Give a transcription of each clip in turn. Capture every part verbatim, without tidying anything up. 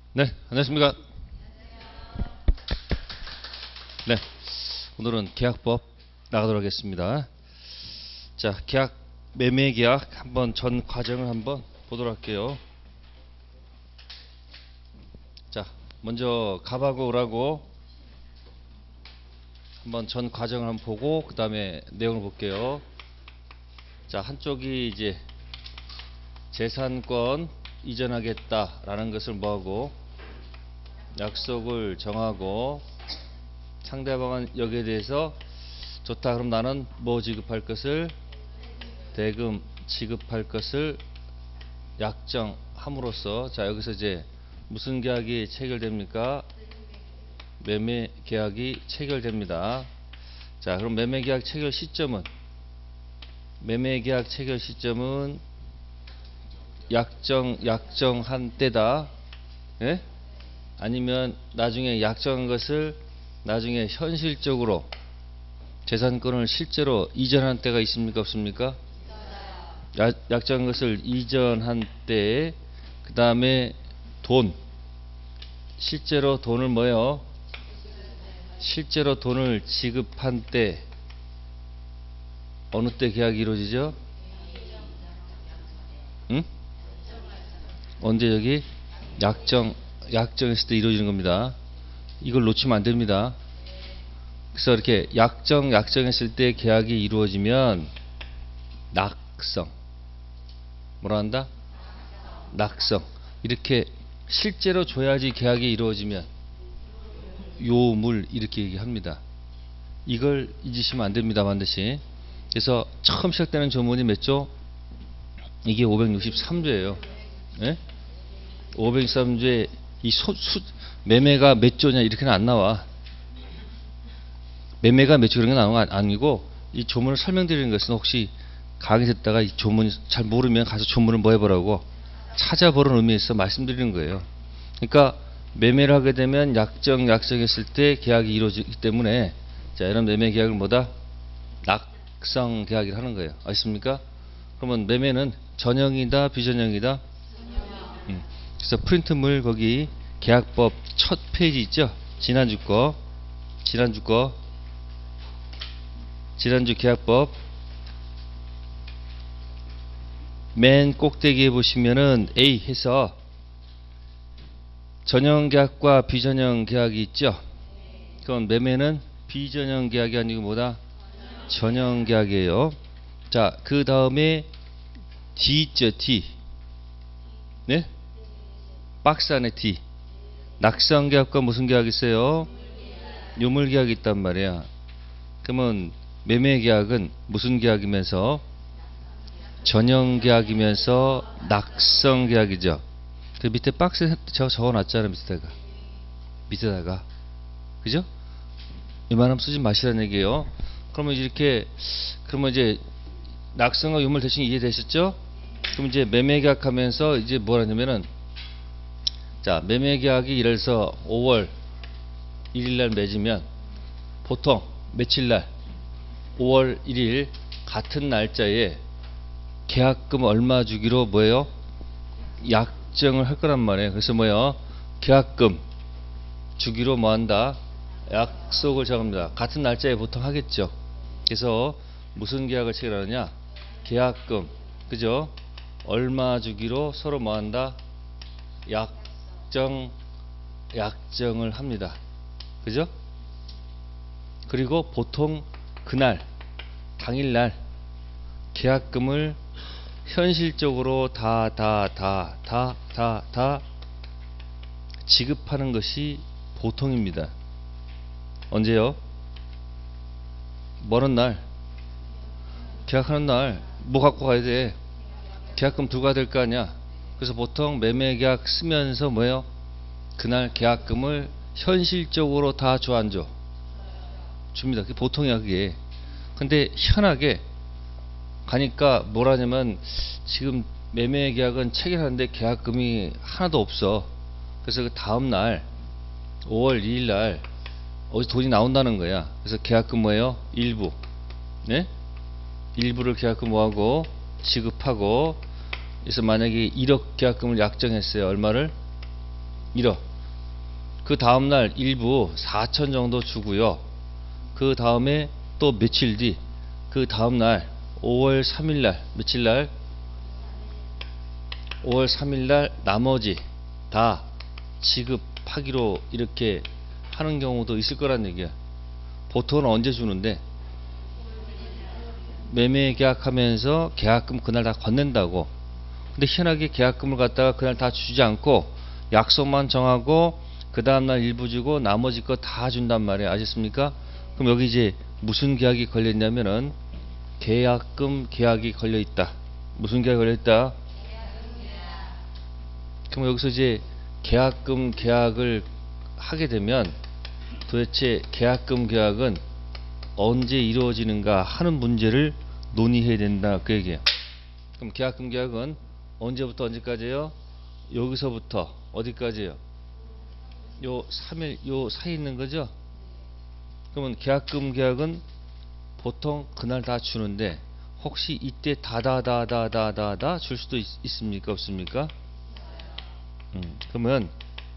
네, 안녕하십니까. 네, 오늘은 계약법 나가도록 하겠습니다. 자, 계약, 매매 계약 한번 전 과정을 한번 보도록 할게요. 자, 먼저 갑하고 을하고 한번 전 과정을 한번 보고 그 다음에 내용을 볼게요. 자, 한쪽이 이제 재산권 이전하겠다라는 것을 뭐하고 약속을 정하고 상대방은 여기에 대해서 좋다 그럼 나는 뭐 지급할 것을 대금 지급할 것을 약정함으로써 자 여기서 이제 무슨 계약이 체결됩니까? 매매 계약이 체결됩니다. 자 그럼 매매 계약 체결 시점은 매매 계약 체결 시점은 약정 약정한 때다. 예? 아니면 나중에 약정한 것을 나중에 현실적으로 재산권을 실제로 이전한 때가 있습니까 없습니까? 야, 약정한 것을 이전한 때에 그 다음에 돈 실제로 돈을 뭐요? 실제로 돈을 지급한 때 어느 때 계약이 이루어지죠? 응? 언제 여기 약정 약정했을 때 이루어지는 겁니다. 이걸 놓치면 안 됩니다. 그래서 이렇게 약정 약정했을 때 계약이 이루어지면 낙성 뭐라 한다? 낙성 이렇게 실제로 줘야지 계약이 이루어지면 요물 이렇게 얘기합니다. 이걸 잊으시면 안 됩니다. 반드시. 그래서 처음 시작되는 조문이 몇 조? 이게 오백육십삼 조예요. 예? 오백육십삼 조에 이 소, 수, 매매가 몇 조냐 이렇게는 안 나와. 매매가 몇 조 그런 게 나오는 거 아니고 이 조문을 설명드리는 것은 혹시 강의 듣다가 이 조문이 잘 모르면 가서 조문을 뭐 해보라고 찾아보는 의미에서 말씀드리는 거예요. 그러니까 매매를 하게 되면 약정 약정했을 때 계약이 이루어지기 때문에 자 이런 매매 계약을 뭐다? 낙성 계약을 하는 거예요. 아십니까? 그러면 매매는 전형이다 비전형이다? 음. 그래서 프린트물 거기 계약법 첫 페이지 있죠? 지난주 거 지난주 거 지난주 계약법 맨 꼭대기에 보시면은 A 해서 전형 계약과 비전형 계약이 있죠? 그건 매매는 비전형 계약이 아니고 뭐다? 전형 계약이에요. 자, 그 다음에 D 있죠? D. 네? 박스 안에 D. 낙성 계약과 무슨 계약이 있어요? 유물 계약이 있단 말이야. 그러면 매매 계약은 무슨 계약이면서? 전형 계약이면서 낙성 계약이죠. 그 밑에 박스에 저 적어놨잖아요. 밑에다가. 밑에다가. 그죠? 이만하면 쓰지 마시라는 얘기예요. 그러면 이렇게 그러면 이제 낙성과 유물 대충 이해되셨죠? 그럼 이제 매매 계약하면서 이제 뭐라냐면은 자 매매 계약이 예를 들어서 오월 일일 날 맺으면 보통 며칠 날 오월 일일 같은 날짜에 계약금 얼마 주기로 뭐예요? 약정을 할 거란 말이에요. 그래서 뭐예요? 계약금 주기로 뭐 한다? 약속을 정합니다. 같은 날짜에 보통 하겠죠. 그래서 무슨 계약을 체결하느냐? 계약금 그죠? 얼마 주기로 서로 뭐 한다? 약정 약정을 합니다. 그죠? 그리고 보통 그날 당일날 계약금을 현실적으로 다 다 다 다 다 다 지급하는 것이 보통입니다. 언제요? 뭐는 날? 계약하는 날 뭐 갖고 가야 돼? 계약금 두고 가야 될 거 아니야? 그래서 보통 매매 계약 쓰면서 뭐예요? 그날 계약금을 현실적으로 다 줘 안 줘? 줍니다. 그게 보통이야 그게. 근데 희한하게 가니까 뭐라냐면 지금 매매 계약은 체결하는데 계약금이 하나도 없어. 그래서 그 다음날 오월 이일 날 어디서 돈이 나온다는 거야. 그래서 계약금 뭐예요? 일부. 네? 일부를 계약금 뭐하고 지급하고 그래서 만약에 일억 계약금을 약정했어요. 얼마를? 일억. 그 다음날 일부 사천 정도 주고요. 그 다음에 또 며칠 뒤, 그 다음날 오월 삼일날, 며칠날? 오월 삼일날 나머지 다 지급하기로 이렇게 하는 경우도 있을 거란 얘기야. 보통은 언제 주는데? 매매 계약하면서 계약금 그날 다 건넨다고. 근데 희한하게 계약금을 갖다가 그날 다 주지 않고 약속만 정하고 그 다음날 일부 주고 나머지 거 다 준단 말이에요. 아셨습니까? 그럼 여기 이제 무슨 계약이 걸렸냐면은 계약금 계약이 걸려있다. 무슨 계약이 걸려있다? 그럼 여기서 이제 계약금 계약을 하게 되면 도대체 계약금 계약은 언제 이루어지는가 하는 문제를 논의해야 된다, 그 얘기예요. 그럼 계약금 계약은 언제부터 언제까지예요? 여기서부터 어디까지예요? 요 삼 일 요 사이에 있는 거죠? 그러면 계약금 계약은 보통 그날 다 주는데 혹시 이때 다다다다다다다 줄 수도 있, 있습니까? 없습니까? 음, 그러면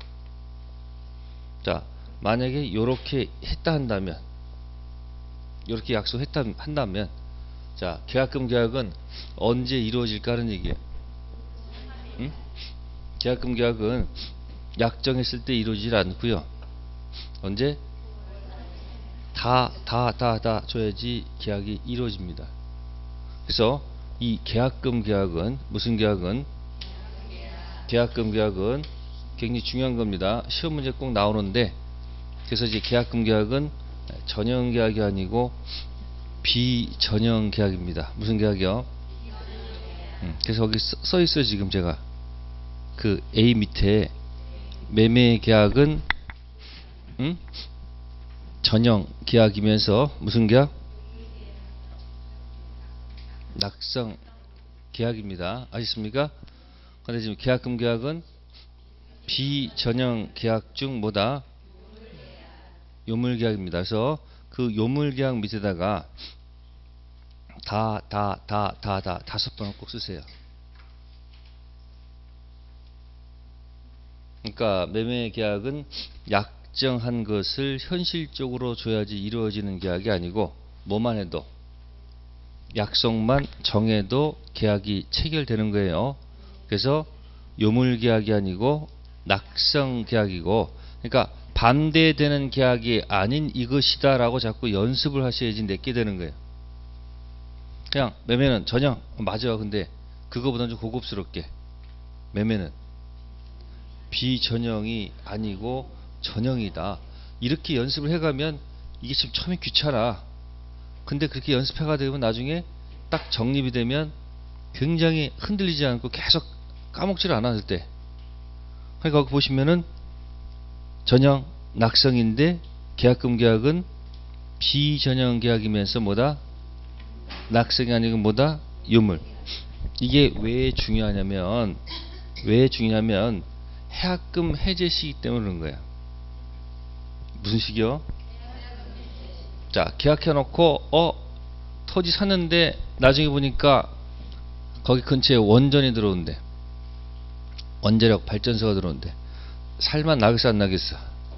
자, 만약에 요렇게 했다 한다면, 요렇게 약속했다 한다면, 자, 계약금 계약은 언제 이루어질까 하는 얘기예요. 응? 계약금 계약은 약정했을 때 이루어지질 않고요. 언제? 다, 다, 다, 다 줘야지 계약이 이루어집니다. 그래서 이 계약금 계약은 무슨 계약은? 계약금 계약은 굉장히 중요한 겁니다. 시험 문제 꼭 나오는데, 그래서 이제 계약금 계약은 전형 계약이 아니고 비전형 계약입니다. 무슨 계약이요? 음, 그래서 거기 써, 써 있어요. 지금 제가 그 A 밑에 매매 계약은 음? 전형 계약이면서 무슨 계약? 낙성 계약입니다. 아셨습니까? 근데 지금 계약금 계약은 비전형 계약 중 뭐다? 요물 계약입니다. 그래서 그 요물 계약 밑에다가 다, 다, 다, 다, 다 다섯 번을 꼭 쓰세요. 그러니까 매매 계약은 약정한 것을 현실적으로 줘야지 이루어지는 계약이 아니고 뭐만 해도 약속만 정해도 계약이 체결되는 거예요. 그래서 요물 계약이 아니고 낙성 계약이고, 그러니까 반대되는 계약이 아닌 이것이다 라고 자꾸 연습을 하셔야지 내게 되는 거예요. 그냥 매매는 전형 맞아. 근데 그거보다는 좀 고급스럽게 매매는 비전형이 아니고 전형이다, 이렇게 연습을 해가면 이게 지금 처음에 귀찮아. 근데 그렇게 연습해가 되면 나중에 딱 정립이 되면 굉장히 흔들리지 않고 계속 까먹지를 않았을 때. 그러니까 거기 보시면은 전형 낙성인데 계약금 계약은 비전형 계약이면서 뭐다? 낙성이 아니고 뭐다? 요물. 이게 왜 중요하냐면 왜 중요하냐면 해약금 해제 시기 때문에 그런 거야. 무슨 시기요? 자, 계약해 놓고 어 토지 샀는데 나중에 보니까 거기 근처에 원전이 들어온대. 원자력 발전소가 들어온대. 살만 나겠어 안 나겠어?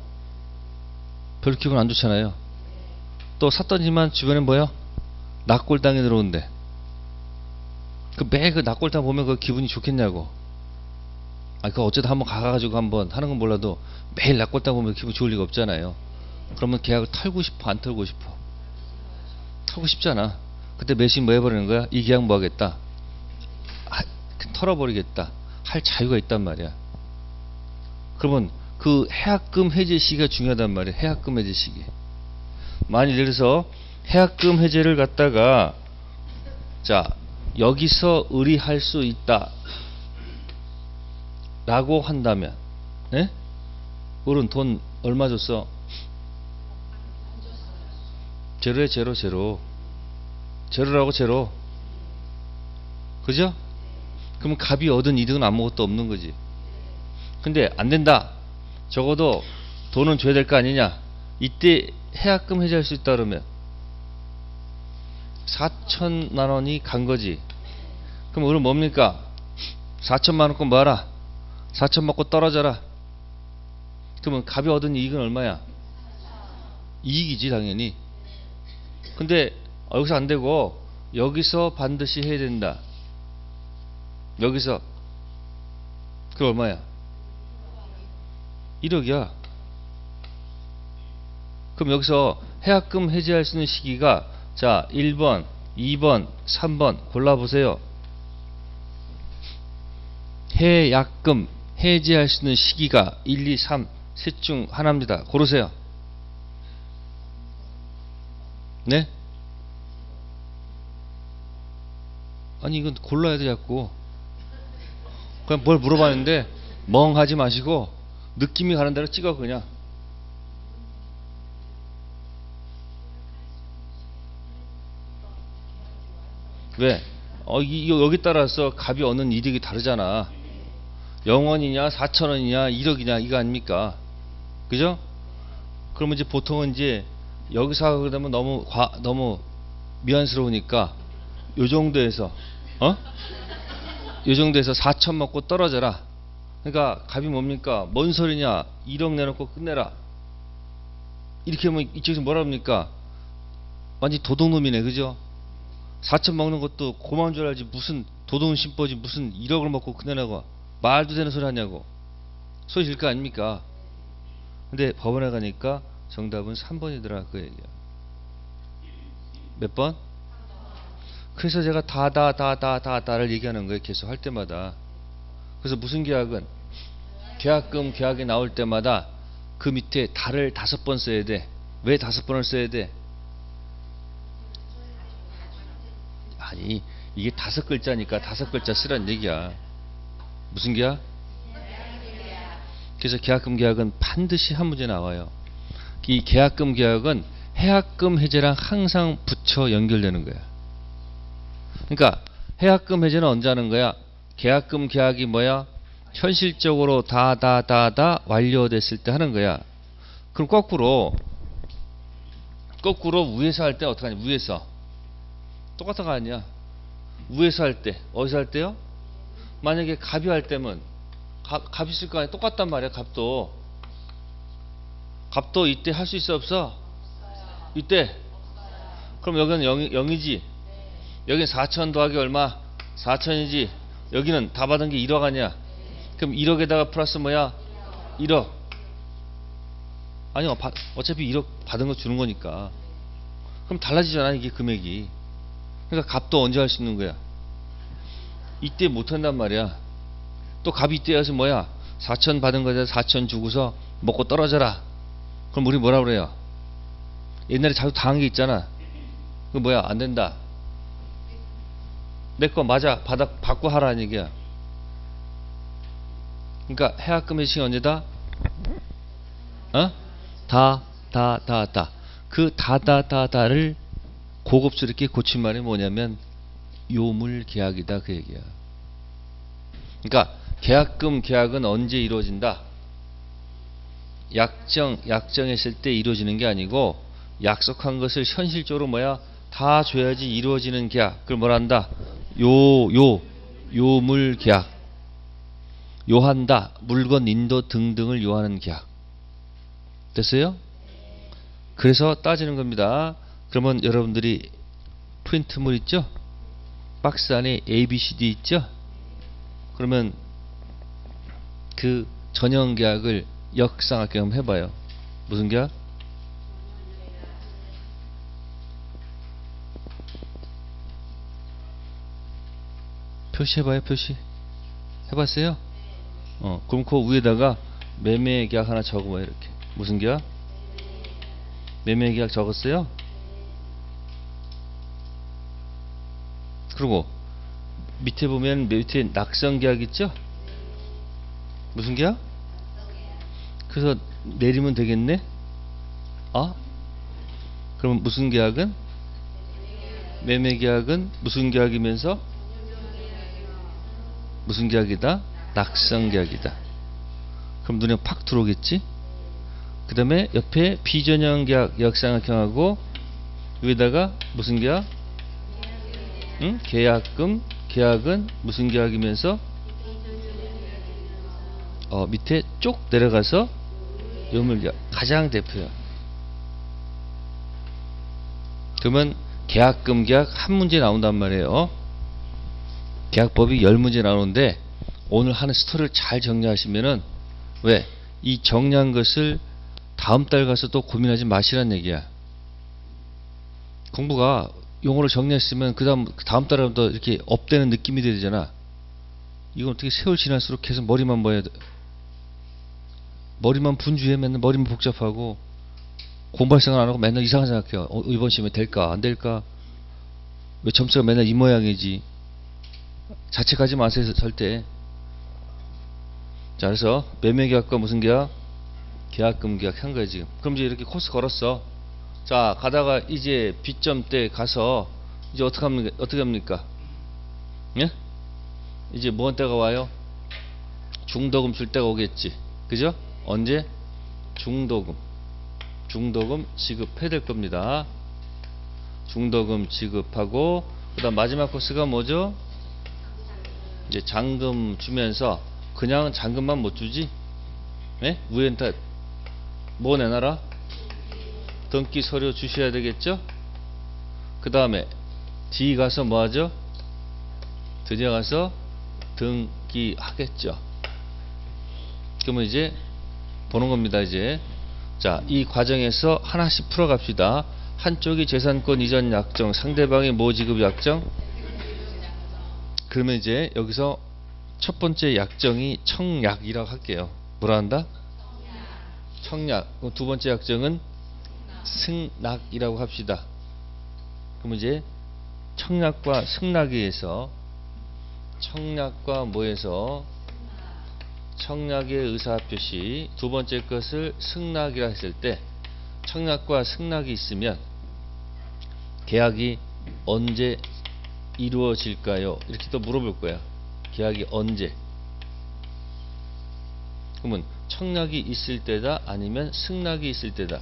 별로 기분 안 좋잖아요. 또 샀더니만 주변에 뭐야? 낙골당이 들어온대. 그 매 그 낙골당 보면 그 기분이 좋겠냐고. 아, 그 어쨌든 한번 가가지고 한번 하는 건 몰라도 매일 낙골당 보면 기분 좋을 리가 없잖아요. 그러면 계약을 털고 싶어 안 털고 싶어? 털고 싶잖아. 그때 매수인 뭐 해버리는 거야? 이 계약 뭐 하겠다? 아, 털어버리겠다 할 자유가 있단 말이야. 그러면 그 해약금 해제 시기가 중요하단 말이야. 해약금 해제 시기. 만일 예를 들어서 해약금 해제를 갖다가 자 여기서 의리할 수 있다 라고 한다면, 예? 어른 돈 얼마 줬어? 제로에 제로 제로 제로라고 제로. 그죠? 그러면 갑이 얻은 이득은 아무것도 없는 거지. 근데 안 된다, 적어도 돈은 줘야 될 거 아니냐, 이때 해약금 해제할 수 있다 그러면 사천만 원이 간 거지. 그럼 우리는 뭡니까? 사천만 원권 뭐하라? 사천 먹고 떨어져라. 그러면 갑이 얻은 이익은 얼마야? 이익이지 당연히. 근데 여기서 안 되고 여기서 반드시 해야 된다. 여기서 그 얼마야? 일억이야. 그럼 여기서 해약금 해지할 수 있는 시기가 자 일 번, 이 번, 삼 번 골라보세요. 해약금 해지할 수 있는 시기가 일, 이, 삼 셋 중 하나입니다. 고르세요. 네? 아니 이건 골라야 돼 자꾸. 그냥 뭘 물어봤는데 멍하지 마시고 느낌이 가는 대로 찍어 그냥. 왜? 어, 이, 여기 따라서 갑이 얻는 이득이 다르잖아. 영원이냐 사천 원이냐 일억이냐 이거 아닙니까? 그죠? 그러면 이제 보통은 이제 여기서 하게 되면 너무 과, 너무 미안스러우니까 요 정도에서 어? 요 정도에서 사천 먹고 떨어져라. 그러니까 갑이 뭡니까? 뭔 소리냐? 일억 내놓고 끝내라. 이렇게 하면 이쪽에서 뭐라 합니까? 완전 도둑놈이네, 그죠? 사천 먹는 것도 고마운 줄 알지 무슨 도둑은 심보지 무슨 일억을 먹고 끝내라고 말도 되는 소리 하냐고 소리 질 거 아닙니까? 근데 법원에 가니까 정답은 삼 번이더라 그 얘기야. 몇 번? 그래서 제가 다 다 다 다 다 다를 얘기하는 거예요 계속 할 때마다. 그래서 무슨 계약은 계약금 계약이 나올 때마다 그 밑에 다를 다섯 번 써야 돼. 왜 다섯 번을 써야 돼? 아니 이게 다섯 글자니까 다섯 글자 쓰란 얘기야. 무슨 계약? 그래서 계약금 계약은 반드시 한 문제 나와요. 이 계약금 계약은 해약금 해제랑 항상 붙여 연결되는 거야. 그러니까 해약금 해제는 언제 하는 거야? 계약금 계약이 뭐야? 현실적으로 다 다 다 다 완료됐을 때 하는 거야. 그럼 거꾸로 거꾸로 위에서 할 때 어떻게 하냐? 위에서 똑같은 거 아니야? 위에서 할 때 어디서 할 때요? 만약에 갑이 할 때면 갑, 갑 있을 거 아니야? 똑같단 말이야. 갑도 갑도 이때 할 수 있어 없어? 이때 그럼 여기는 영, 영이지 여기는 사천 더하기 얼마? 사천이지 여기는 다 받은 게 일억 아니야? 그럼 일억에다가 플러스 뭐야? 일억 아니요 어차피 일억 받은 거 주는 거니까 그럼 달라지잖아 이게 금액이. 그러니까 갑도 언제 할 수 있는 거야? 이때 못한단 말이야. 또 갑이 이때 와서 뭐야? 사천 받은 거에다 사천 주고서 먹고 떨어져라. 그럼 우리 뭐라 그래요? 옛날에 자주 당한 게 있잖아. 그 뭐야? 안 된다. 내 거 맞아. 받아, 받고 하라는 얘기야. 그러니까 해약금 해지가 언제다? 어? 다, 다, 다, 다. 그 다, 다, 다, 다를 고급스럽게 고친 말이 뭐냐면 요물 계약이다 그 얘기야. 그러니까 계약금 계약은 언제 이루어진다? 약정 약정했을 때 이루어지는 게 아니고 약속한 것을 현실적으로 뭐야 다 줘야지 이루어지는 계약. 그걸 뭐라 한다? 요 요 요물 계약. 요한다 물건 인도 등등을 요하는 계약. 됐어요? 그래서 따지는 겁니다. 그러면 여러분들이 프린트물 있죠? 박스 안에 A, B, C, D 있죠? 그러면 그 전형 계약을 역상하게 한번 해봐요. 무슨 계약? 표시해봐요. 표시 해봤어요? 어 그럼 그 위에다가 매매 계약 하나 적어봐요. 이렇게 무슨 계약? 매매 계약 적었어요? 그리고 밑에 보면 밑에 낙성 계약 있죠? 무슨 계약? 그래서 내리면 되겠네? 아? 그럼 무슨 계약은? 매매 계약은 무슨 계약이면서? 무슨 계약이다? 낙성 계약이다. 그럼 눈에 팍 들어오겠지? 그 다음에 옆에 비전형 계약 역상학형하고 여기다가 무슨 계약? 응? 계약금 계약은 무슨 계약이면서 어, 밑에 쭉 내려가서 요물계약 가장 대표야. 그러면 계약금 계약 한 문제 나온단 말이에요. 계약법이 열 문제 나오는데 오늘 하는 스토리를 잘 정리하시면은 왜? 이 정리한 것을 다음 달 가서 또 고민하지 마시란 얘기야. 공부가 용어를 정리했으면 그 다음 다음 달에 더 이렇게 업되는 느낌이 되잖아. 이건 어떻게 세월 지날수록 계속 머리만 뭐야 머리만 분주해. 맨날 머리만 복잡하고 공부할 생각 안 하고 맨날 이상한 생각해요. 어, 이번 시험에 될까 안 될까? 왜 점수가 맨날 이 모양이지? 자책하지 마세요 절대. 자, 그래서 매매 계약과 무슨 계약? 계약금 계약 한 거야 지금. 그럼 이제 이렇게 코스 걸었어. 자, 가다가 이제 B점대 가서 이제 어떻게 합니까? 어떻게 합니까? 예? 이제 뭔 때가 와요? 중도금 줄 때가 오겠지. 그죠? 언제? 중도금. 중도금 지급해야 될 겁니다. 중도금 지급하고 그다음 마지막 코스가 뭐죠? 이제 잔금 주면서 그냥 잔금만 못 주지? 예? 위엔타 뭐 내놔라? 등기 서류 주셔야 되겠죠? 그 다음에 D 가서 뭐 하죠? 드디어 가서 등기 하겠죠. 그러면 이제 보는 겁니다. 이제 자, 이 과정에서 하나씩 풀어갑시다. 한쪽이 재산권 이전 약정, 상대방이 뭐 지급 약정? 그러면 이제 여기서 첫 번째 약정이 청약이라고 할게요. 뭐라 한다? 청약. 두 번째 약정은 승낙이라고 합시다. 그럼 이제 청약과 승낙에 의해서 청약과 뭐에서 청약의 의사표시, 두 번째 것을 승낙이라 했을 때 청약과 승낙이 있으면 계약이 언제 이루어질까요? 이렇게 또 물어볼 거야. 계약이 언제? 그러면 청약이 있을 때다 아니면 승낙이 있을 때다?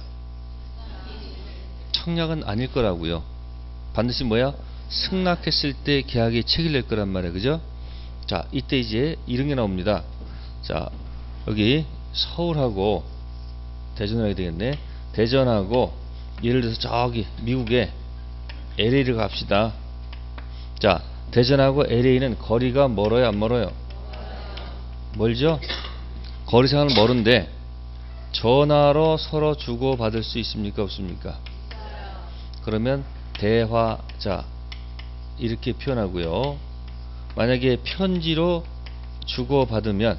청약은 아닐 거라고요. 반드시 뭐야? 승낙했을 때 계약이 체결될 거란 말이야. 그죠? 자, 이때 이제 이런 게 나옵니다. 자, 여기 서울하고 대전을 해야 되겠네. 대전하고 예를 들어서 저기 미국에 엘에이를 갑시다. 자, 대전하고 엘에이는 거리가 멀어요 안 멀어요? 멀죠? 거리상은 멀은데 전화로 서로 주고받을 수 있습니까 없습니까? 그러면 대화자 이렇게 표현하고요. 만약에 편지로 주고받으면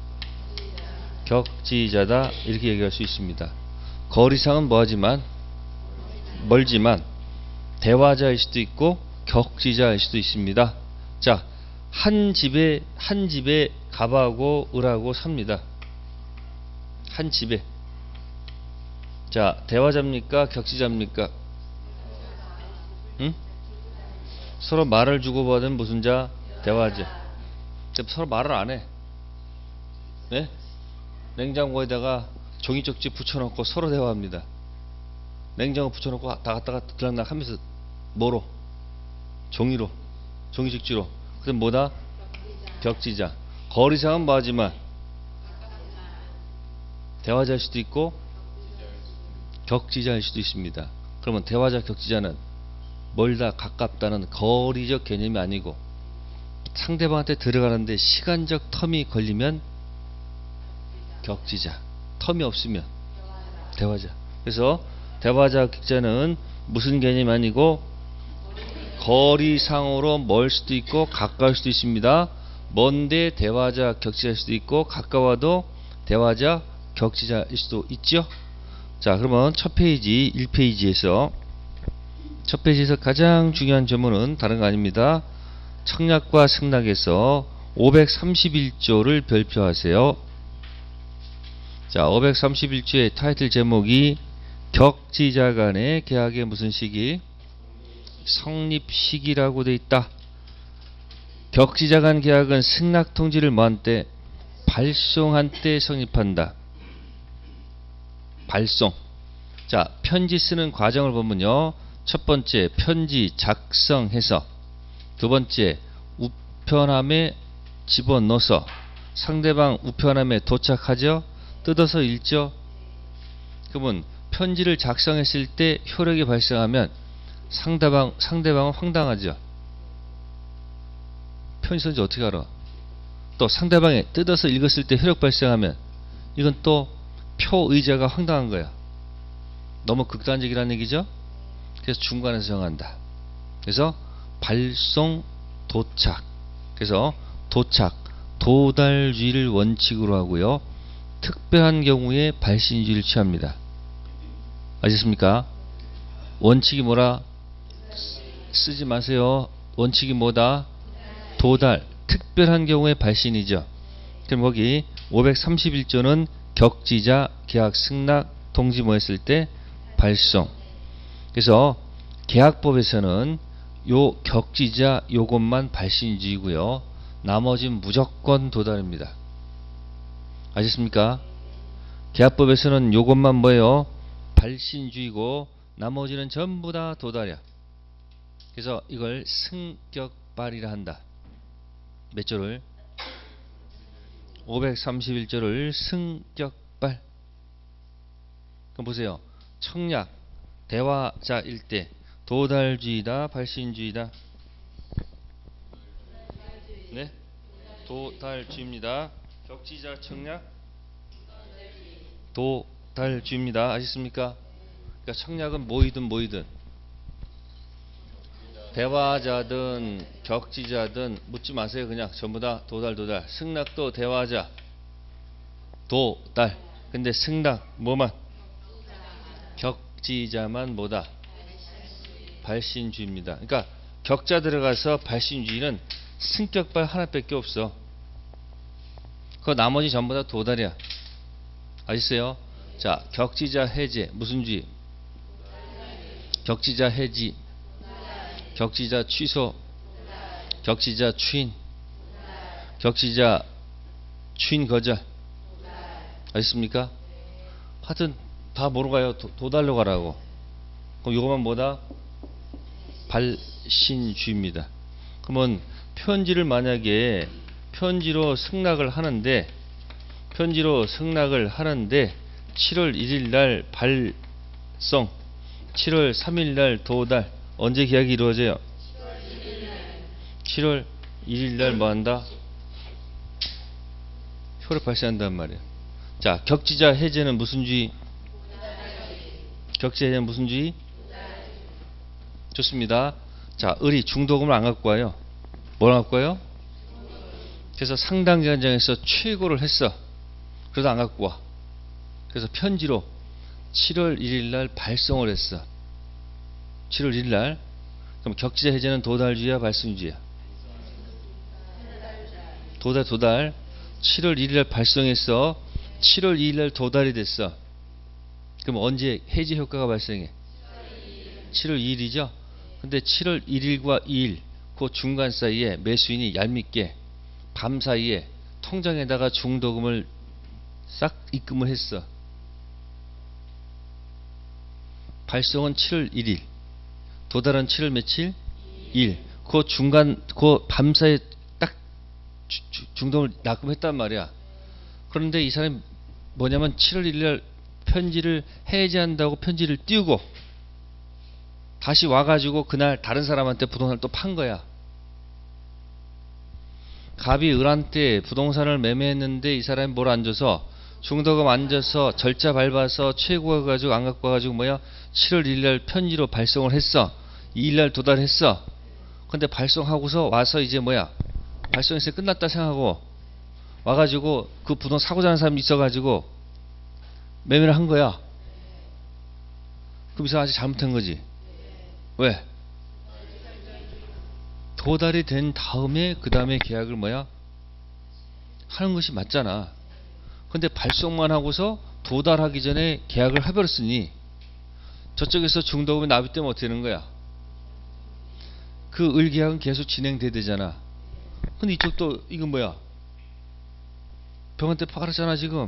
격지자다 이렇게 얘기할 수 있습니다. 거리상은 뭐하지만 멀지만 대화자일 수도 있고 격지자일 수도 있습니다. 자, 한 집에 한 집에 갑하고 을하고 삽니다. 한 집에. 자, 대화자입니까 격지자입니까? 응? 서로 말을 주고받은 무슨 자? 대화자. 서로 말을 안 해. 네? 냉장고에다가 종이 쪽지 붙여놓고 서로 대화합니다. 냉장고 붙여놓고 다 갔다가 들락날락 하면서 뭐로? 종이로. 종이 쪽지로. 그럼 뭐다? 격지자. 거리상은 뭐하지만 대화자일 수도 있고 격지자일 수도 있습니다. 그러면 대화자 격지자는 멀다 가깝다는 거리적 개념이 아니고 상대방한테 들어가는데 시간적 텀이 걸리면 격지자, 텀이 없으면 대화자. 그래서 대화자 격자는 무슨 개념이 아니고 거리상으로 멀 수도 있고 가까울 수도 있습니다. 먼데 대화자 격지자일 수도 있고 가까워도 대화자 격지자일 수도 있죠. 자, 그러면 첫 페이지 일 페이지에서 첫 페이지에서 가장 중요한 점은 다른 거 아닙니다. 청약과 승낙에서 오백삼십일 조를 별표하세요. 자, 오백삼십일 조의 타이틀 제목이 격지자 간의 계약의 무슨 시기? 성립 시기라고 되어 있다. 격지자 간 계약은 승낙 통지를 뭐한 때? 발송한 때 성립한다. 발송. 자, 편지 쓰는 과정을 보면요. 첫 번째, 편지 작성해서, 두 번째, 우편함에 집어넣어서 상대방 우편함에 도착하죠. 뜯어서 읽죠. 그러면 편지를 작성했을 때 효력이 발생하면 상대방, 상대방은 황당하죠. 편지 썼는지 어떻게 알아? 또 상대방이 뜯어서 읽었을 때 효력 발생하면 이건 또 표의자가 황당한 거야. 너무 극단적이라는 얘기죠. 그래서 중간에서 정한다. 그래서 발송, 도착. 그래서 도착, 도달주의를 원칙으로 하고요. 특별한 경우에 발신주의를 취합니다. 아셨습니까? 원칙이 뭐라? 쓰지 마세요. 원칙이 뭐다? 도달. 특별한 경우에 발신이죠. 그럼 거기 오백삼십일 조는 격지자, 계약 승낙, 동지 뭐 했을 때 발송. 그래서 계약법에서는 요 격지자 요것만 발신주의고요. 나머지는 무조건 도달입니다. 아셨습니까? 계약법에서는 요것만 뭐예요? 발신주의고 나머지는 전부 다 도달이야. 그래서 이걸 승격발이라 한다. 몇 조를? 오백삼십일 조를 승격발. 그럼 보세요. 청약, 대화자일 때 도달주의다, 발신주의다? 네? 도달주의입니다. 격지자 청약? 도달주의입니다. 아셨습니까? 그러니까 청약은 뭐이든 뭐이든 대화자든 격지자든 묻지 마세요. 그냥 전부 다 도달 도달. 승낙도 대화자 도달. 근데 승낙 뭐만? 격지자만 뭐다? 발신주의입니다. 그러니까 격자 들어가서 발신주의는 승격발 하나밖에 없어. 그 나머지 전부 다 도달이야. 아셨어요? 자, 격지자 해제 무슨 주의? 격지자 해지, 격지자 취소, 격지자 추인, 격지자 추인 거절. 아셨습니까? 하여튼 다 뭐로 가요? 도, 도달로 가라고. 그럼 이거만 뭐다? 발신주의입니다. 그러면 편지를 만약에 편지로 승낙을 하는데 편지로 승낙을 하는데 칠월 일일 날 발송, 칠월 삼일 날 도달. 언제 계약이 이루어져요? 칠월 일일 날 뭐 한다? 효력 발생한단 말이에요. 자, 격지자 해제는 무슨 주의? 격지자 해제는 무슨 주의? 좋습니다. 자, 을이 중도금을 안 갖고 와요. 뭘 갖고 와요? 그래서 상당 기간장에서 최고를 했어. 그래도 안 갖고 와. 그래서 편지로 칠월 일일 날 발송을 했어. 칠월 일일 날. 그럼 격지자 해제는 도달주의야, 발송주의야? 도달, 도달. 칠월 일일 날 발송했어. 칠월 이일 날 도달이 됐어. 그럼 언제 해제 효과가 발생해? 칠월 이일이죠? 근데 칠월 일일과 이일 그 중간 사이에 매수인이 얄밉게 밤 사이에 통장에다가 중도금을 싹 입금을 했어. 발송은 칠월 일일, 도달은 칠월 며칠? 일. 그 중간 그 밤 사이에 딱 주, 주, 중도금을 납금했단 말이야. 그런데 이 사람이 뭐냐면 칠월 일일 날 편지를 해제한다고 편지를 띄우고 다시 와가지고 그날 다른 사람한테 부동산을 또 판 거야. 갑이 을한테 부동산을 매매했는데 이 사람이 뭘 안 줘서 중도금 안 줘서 절차 밟아서 최고가 가지고 안 갖고 와가지고 뭐야? 칠월 일일 날 편지로 발송을 했어. 이일 날 도달했어. 근데 발송하고서 와서 이제 뭐야? 발송해서 끝났다 생각하고 와가지고 그 부동산 사고 자는 사람이 있어가지고 매매를 한 거야. 그럼 이 사람 아직 잘못한 거지. 왜? 도달이 된 다음에 그 다음에 계약을 뭐야? 하는 것이 맞잖아. 근데 발송만 하고서 도달하기 전에 계약을 해버렸으니 저쪽에서 중도금이 납입되면 어떻게 되는 거야? 그 을계약은 계속 진행돼야 되잖아. 근데 이쪽도 이건 뭐야? 병한테 팔았잖아 지금.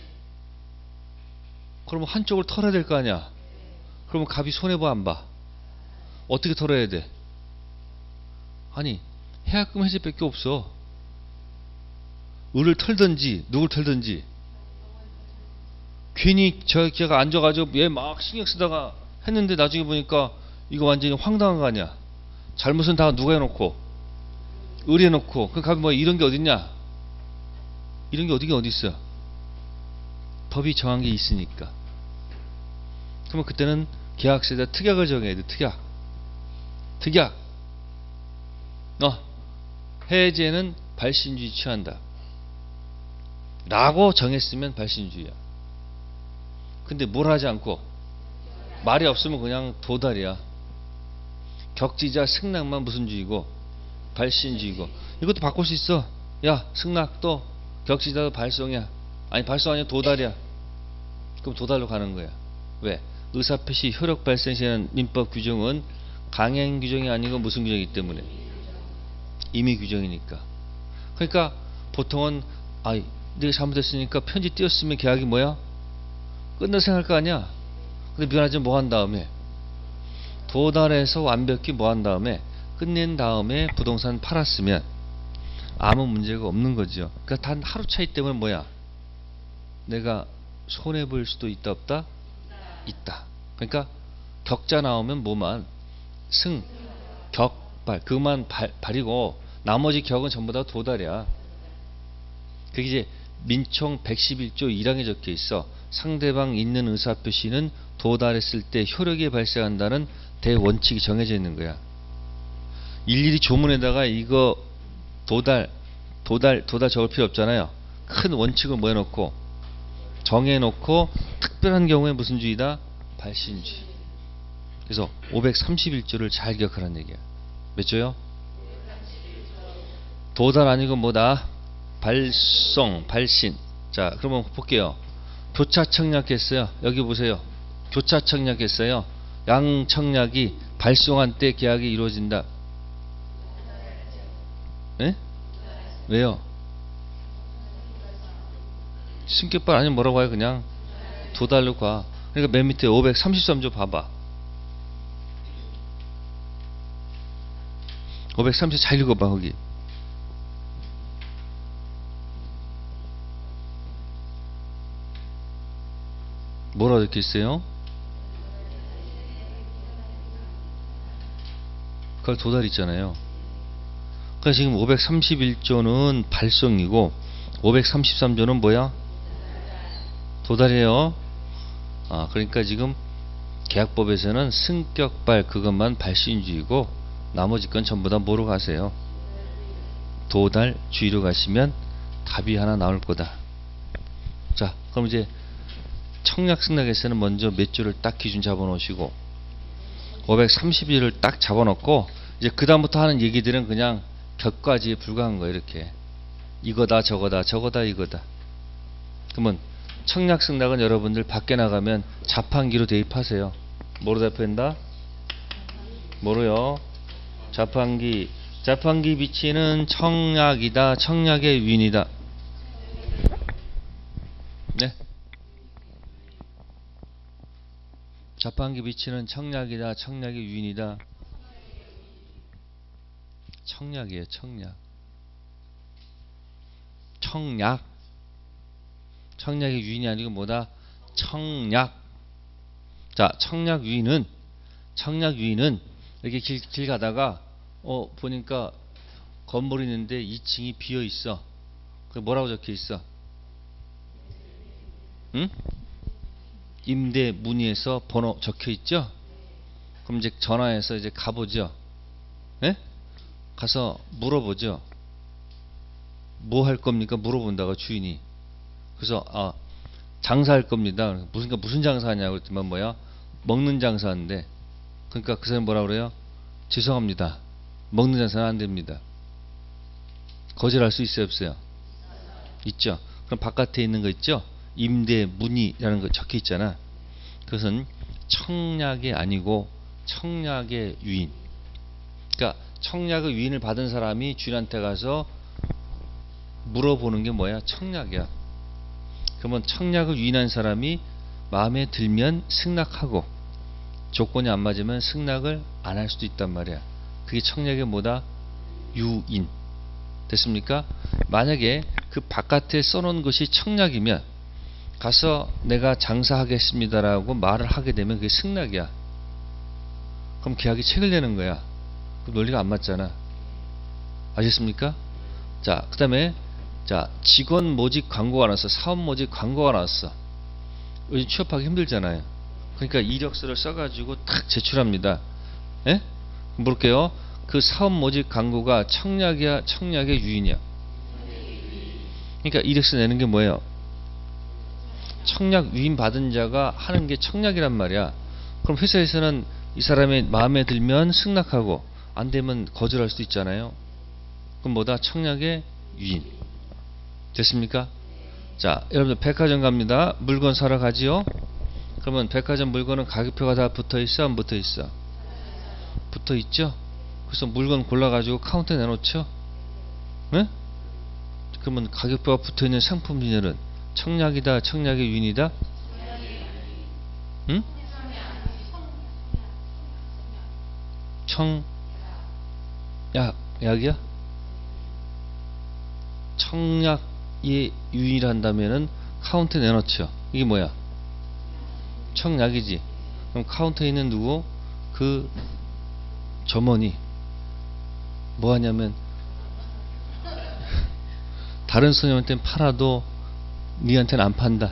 그러면 한쪽을 털어야 될 거 아니야. 그러면 갑이 손해봐 안 봐? 어떻게 털어야 돼? 아니 해약금 해제밖에 없어. 을을 털든지 누굴 털든지 괜히 저 걔가 앉아가지고 얘 막 신경 쓰다가 했는데 나중에 보니까 이거 완전히 황당한 거 아니야. 잘못은 다 누가 해놓고 의뢰해놓고 그 가면 뭐 이런 게 어딨냐. 이런 게 어디가 어디 있어. 법이 정한 게 있으니까. 그러면 그때는 계약서에다 특약을 정해야 돼. 특약. 특약. 어, 해제는 발신주의 취한다 라고 정했으면 발신주의야. 근데 뭘 하지 않고 말이 없으면 그냥 도달이야. 격지자 승낙만 무슨 주의고 발신주의고. 이것도 바꿀 수 있어. 야, 승낙도 격지자도 발송이야. 아니 발송 아니야 도달이야. 그럼 도달로 가는 거야. 왜? 의사표시 효력 발생 시에는 민법 규정은 강행 규정이 아니고 무슨 규정이기 때문에 임의 규정이니까. 그러니까 보통은 아이 내가 잘못했으니까 편지 띄었으면 계약이 뭐야? 끝날 생각할 거 아니야. 근데 미안하지만 뭐 한 다음에 도달해서 완벽히 뭐 한 다음에 끝낸 다음에 부동산 팔았으면 아무 문제가 없는 거죠. 그러니까 단 하루 차이 때문에 뭐야? 내가 손해 볼 수도 있다 없다? 있다. 그러니까 격자 나오면 뭐만 승, 격, 발 그만 발, 발이고 나머지 격은 전부 다 도달이야. 그게 이제 민총 백십일 조 일 항에 적혀 있어. 상대방 있는 의사표시는 도달했을 때 효력이 발생한다는 대원칙이 정해져 있는 거야. 일일이 조문에다가 이거 도달, 도달, 도달 적을 필요 없잖아요. 큰 원칙을 뭐 해놓고 정해놓고 특별한 경우에 무슨 주의다? 발신주의. 그래서 오백삼십일 조를 잘 기억하라는 얘기야. 몇 조요? 도달 아니고 뭐다? 발송, 발신. 자, 그러면 볼게요. 교차 청약했어요. 여기 보세요. 교차 청약했어요. 양 청약이 발송한 때 계약이 이루어진다. 예? 왜요? 승격발 아니면 뭐라고 해요? 그냥 도달로 가. 그러니까 맨 밑에 오백삼십삼 조 봐봐. 오백삼십 잘 읽어봐 거기. 뭐라 적혀 있어요? 그걸 도달 있잖아요. 그러니까 지금 오백삼십일 조는 발송이고 오백삼십삼 조는 뭐야? 도달이에요. 아, 그러니까 지금 계약법에서는 승격발 그것만 발신주의고 나머지 건 전부 다 뭐로 가세요? 도달주의로 가시면 답이 하나 나올 거다. 자, 그럼 이제 청약승낙에서는 먼저 몇 조를 딱 기준 잡아 놓으시고 오백삼십일 조를 딱 잡아 놓고 이제 그 다음부터 하는 얘기들은 그냥 격과지에 불과한 거예요. 이렇게 이거다 저거다 저거다 이거다. 그러면 청약승낙은 여러분들 밖에 나가면 자판기로 대입하세요. 뭐로 대입한다? 뭐로요? 자판기. 자판기 비치는 청약이다 청약의 유인이다. 네? 자판기 비치는 청약이다 청약의 유인이다. 청약이에요. 청약. 청약. 청약의 유인이 아니고 뭐다? 청약. 자, 청약 유인은 청약 유인은 이렇게 길, 길 가다가 어 보니까 건물이 있는데 이 층이 비어 있어. 그 뭐라고 적혀 있어? 응? 임대 문의에서 번호 적혀 있죠? 그럼 이제 전화해서 이제 가보죠. 예? 가서 물어보죠. 뭐 할 겁니까? 물어본다고 주인이. 그래서 아 장사할 겁니다. 무슨 무슨 장사하냐고 그랬더니 뭐야? 먹는 장사인데. 그러니까 그 사람이 뭐라 그래요? 죄송합니다. 먹는 장사는 안 됩니다. 거절할 수 있어요, 없어요? 있죠. 그럼 바깥에 있는 거 있죠? 임대 문의라는 거 적혀 있잖아. 그것은 청약이 아니고 청약의 유인. 그러니까 청약의 유인을 받은 사람이 주인한테 가서 물어보는 게 뭐야? 청약이야. 그러면 청약을 유인한 사람이 마음에 들면 승낙하고 조건이 안 맞으면 승낙을 안 할 수도 있단 말이야. 그게 청약의 뭐다? 유인. 됐습니까? 만약에 그 바깥에 써놓은 것이 청약이면 가서 내가 장사하겠습니다라고 말을 하게 되면 그게 승낙이야. 그럼 계약이 체결되는 거야. 그 논리가 안 맞잖아. 아셨습니까? 자, 그 다음에 자 직원 모집 광고가 나왔어. 사업 모집 광고가 나왔어. 요즘 취업하기 힘들잖아요. 그러니까 이력서를 써가지고 탁 제출합니다. 예? 물을게요. 그 사업 모집 광고가 청약이야, 청약의 유인이야? 그러니까 이력서 내는 게 뭐예요? 청약 유인 받은 자가 하는 게 청약이란 말이야. 그럼 회사에서는 이 사람의 마음에 들면 승낙하고 안 되면 거절할 수도 있잖아요. 그럼 뭐다? 청약의 유인. 됐습니까? 자, 여러분들 백화점 갑니다. 물건 사러 가지요. 그러면 백화점 물건은 가격표가 다 붙어 있어, 안 붙어 있어? 붙어 있죠. 그래서 물건 골라가지고 카운터에 내놓죠. 네? 그러면 가격표가 붙어 있는 상품 진열은 청약이다, 청약의 유인이다? 응? 청, 약, 약이야? 청약의 유인을 한다면은 카운터에 내놓죠. 이게 뭐야? 청약이지. 그럼 카운터에 있는 누구? 그 점원이 뭐 하냐면 다른 손님한테는 팔아도 니한테는 안 판다.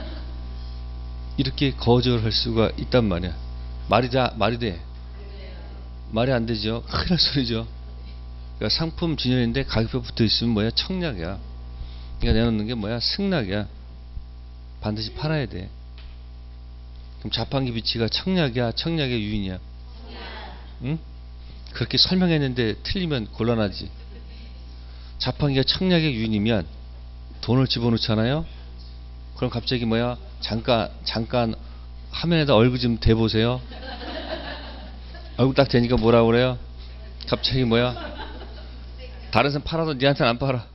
이렇게 거절할 수가 있단 말이야. 말이 다, 말이 돼? 말이 안 되죠. 큰일 날 소리죠. 그러니까 상품 진열인데 가격표 붙어 있으면 뭐야? 청약이야. 그러니까 내놓는 게 뭐야? 승낙이야. 반드시 팔아야 돼. 그럼 자판기 비치가 청약이야? 청약의 유인이야? 응? 그렇게 설명했는데 틀리면 곤란하지. 자판기가 청약의 유인이면 돈을 집어넣잖아요. 그럼 갑자기 뭐야? 잠깐 잠깐 화면에다 얼굴 좀 대보세요. 얼굴 딱 대니까 뭐라 그래요? 갑자기 뭐야? 다른 사람 팔아도 니한테는 안 팔아.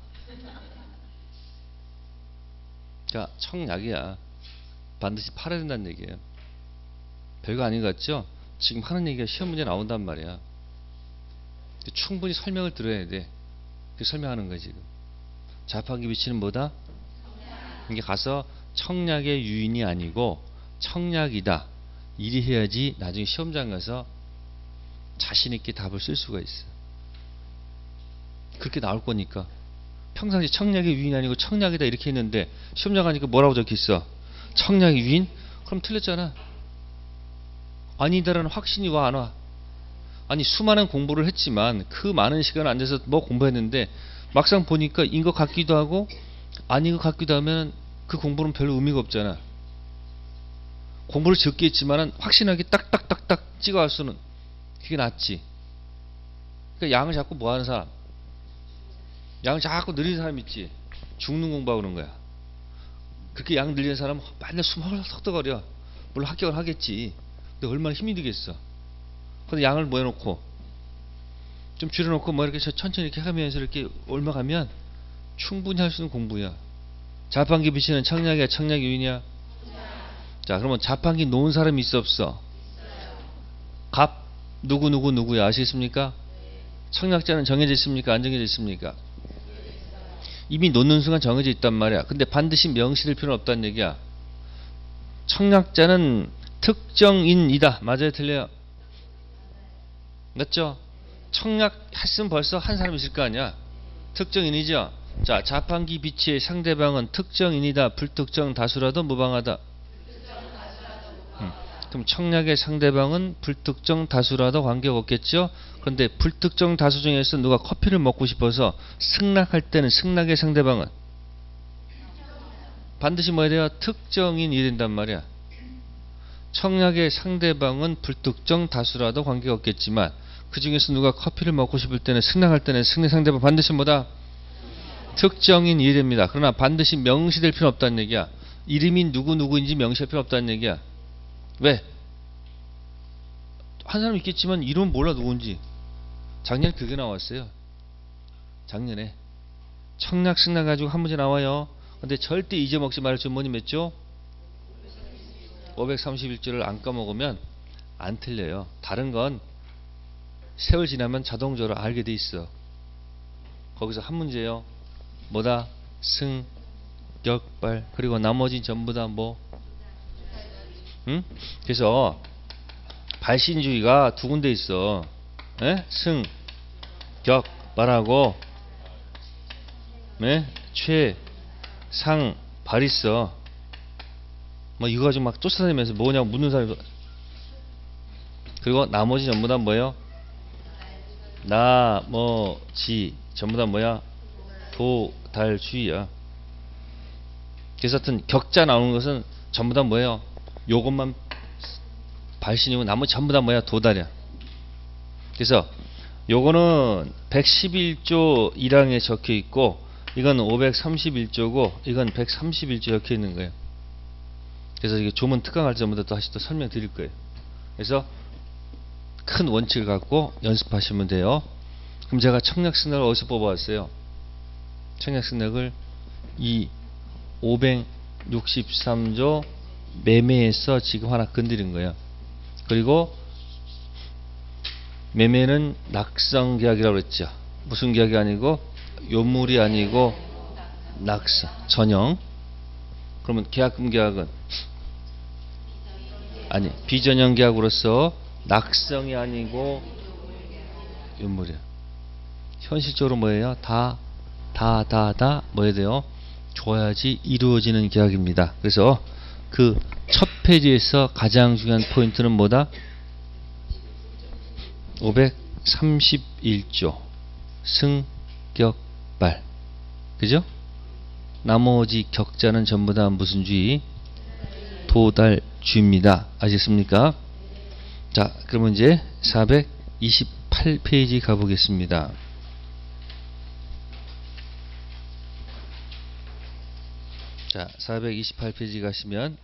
자, 청약이야. 반드시 팔아야 된다는 얘기예요. 별거 아닌 것 같죠? 지금 하는 얘기가 시험 문제 나온단 말이야. 충분히 설명을 들어야 돼. 그 설명하는 거야 지금. 자판기 비치는 뭐다? 이게 가서 청약의 유인이 아니고 청약이다. 이리 해야지 나중에 시험장 가서 자신 있게 답을 쓸 수가 있어. 그렇게 나올 거니까. 평상시 청약의 유인이 아니고 청약이다 이렇게 했는데 시험장 가니까 뭐라고 적혀있어? 청약의 유인? 그럼 틀렸잖아. 아니다라는 확신이 와, 안 와? 아니 수많은 공부를 했지만 그 많은 시간 앉아서 뭐 공부했는데 막상 보니까 인 것 같기도 하고 아닌 것 같기도 하면 그 공부는 별로 의미가 없잖아. 공부를 적게 했지만 확신하게 딱딱딱딱 찍어갈 수는 그게 낫지. 그러니까 양을 자꾸 뭐 하는 사람? 양을 자꾸 늘리는 사람 있지. 죽는 공부하고 그런 거야. 그렇게 양 늘리는 사람은 맨날 숨 헐떡거려. 물론 합격을 하겠지. 근데 얼마나 힘이 들겠어. 근데 양을 뭐 해놓고 좀 줄여놓고 뭐 이렇게 천천히 이렇게 하면서 이렇게 올라가면 충분히 할 수 있는 공부야. 자판기 비치는 청약이야, 청약 유인이야? 자, 그러면 자판기 놓은 사람이 있어, 없어? 갑 누구 누구 누구야? 아시겠습니까? 청약자는 정해져 있습니까? 안 정해져 있습니까? 이미 놓는 순간 정해져 있단 말이야. 근데 반드시 명시될 필요는 없다는 얘기야. 청약자는 특정인이다. 맞아요, 틀려요? 맞죠? 청약했으면 벌써 한 사람 있을 거 아니야. 특정인이죠. 자, 자판기 비치의 상대방은 특정인이다. 불특정 다수라도 무방하다. 음. 그럼 청약의 상대방은 불특정 다수라도 관계없겠죠. 그런데 불특정 다수 중에서 누가 커피를 먹고 싶어서 승낙할 때는 승낙의 상대방은 반드시 뭐 해야 돼요? 특정인이 된단 말이야. 청약의 상대방은 불특정 다수라도 관계없겠지만 그 중에서 누가 커피를 먹고 싶을 때는 승낙할 때는 승낙 상대방 반드시 뭐다? 특정인 이해됩니다. 그러나 반드시 명시될 필요는 없다는 얘기야. 이름이 누구누구인지 명시할 필요 없다는 얘기야. 왜? 한 사람 있겠지만 이름은 몰라 누군지. 작년에 그게 나왔어요. 작년에 청약 승낙 가지고 한 문제 나와요. 근데 절대 잊어먹지 말을 주문이 맺죠? 오백삼십일 조를 안 까먹으면 안 틀려요. 다른 건 세월 지나면 자동적으로 알게 돼 있어. 거기서 한 문제요. 뭐다? 승, 격발. 그리고 나머지는 전부 다 뭐? 응? 그래서 발신주의가 두 군데 있어. 에? 승, 격, 발하고 네? 최, 상, 발 있어. 뭐 이거 가지고 막 쫓아다니면서 뭐냐고 묻는 사람이. 그리고 나머지 전부 다 뭐예요? 나, 뭐, 지 전부 다 뭐야? 도, 달, 주의야. 그래서 하여튼 격자 나오는 것은 전부 다 뭐예요? 요것만 발신이고 나머지 전부 다 뭐야? 도달이야. 그래서 요거는 백십일 조 일 항에 적혀 있고 이건 오백삼십일 조고 이건 백삼십일 조 적혀 있는 거예요. 그래서 이게 조문 특강할 때마다 또 다시 또 설명 드릴 거예요. 그래서 큰 원칙을 갖고 연습하시면 돼요. 그럼 제가 청약승낙을 어디서 뽑아왔어요? 청약승낙을 이 오백육십삼 조 매매에서 지금 하나 건드린 거예요. 그리고 매매는 낙성 계약이라고 그랬죠. 무슨 계약이 아니고 요물이 아니고 낙성 전형. 그러면 계약금 계약은 아니 비전형 계약으로서 낙성이 아니고 요물이야. 현실적으로 뭐예요? 다 다 다 다 뭐야 돼요? 줘야지 이루어지는 계약입니다. 그래서 그 첫 페이지에서 가장 중요한 포인트는 뭐다? 오백삼십일 조 승격발. 그죠? 나머지 격자는 전부 다 무슨 주의? 도달주입니다. 아시겠습니까? 자, 그러면 이제 사백이십팔 페이지 가보겠습니다. 자, 사백이십팔 페이지 가시면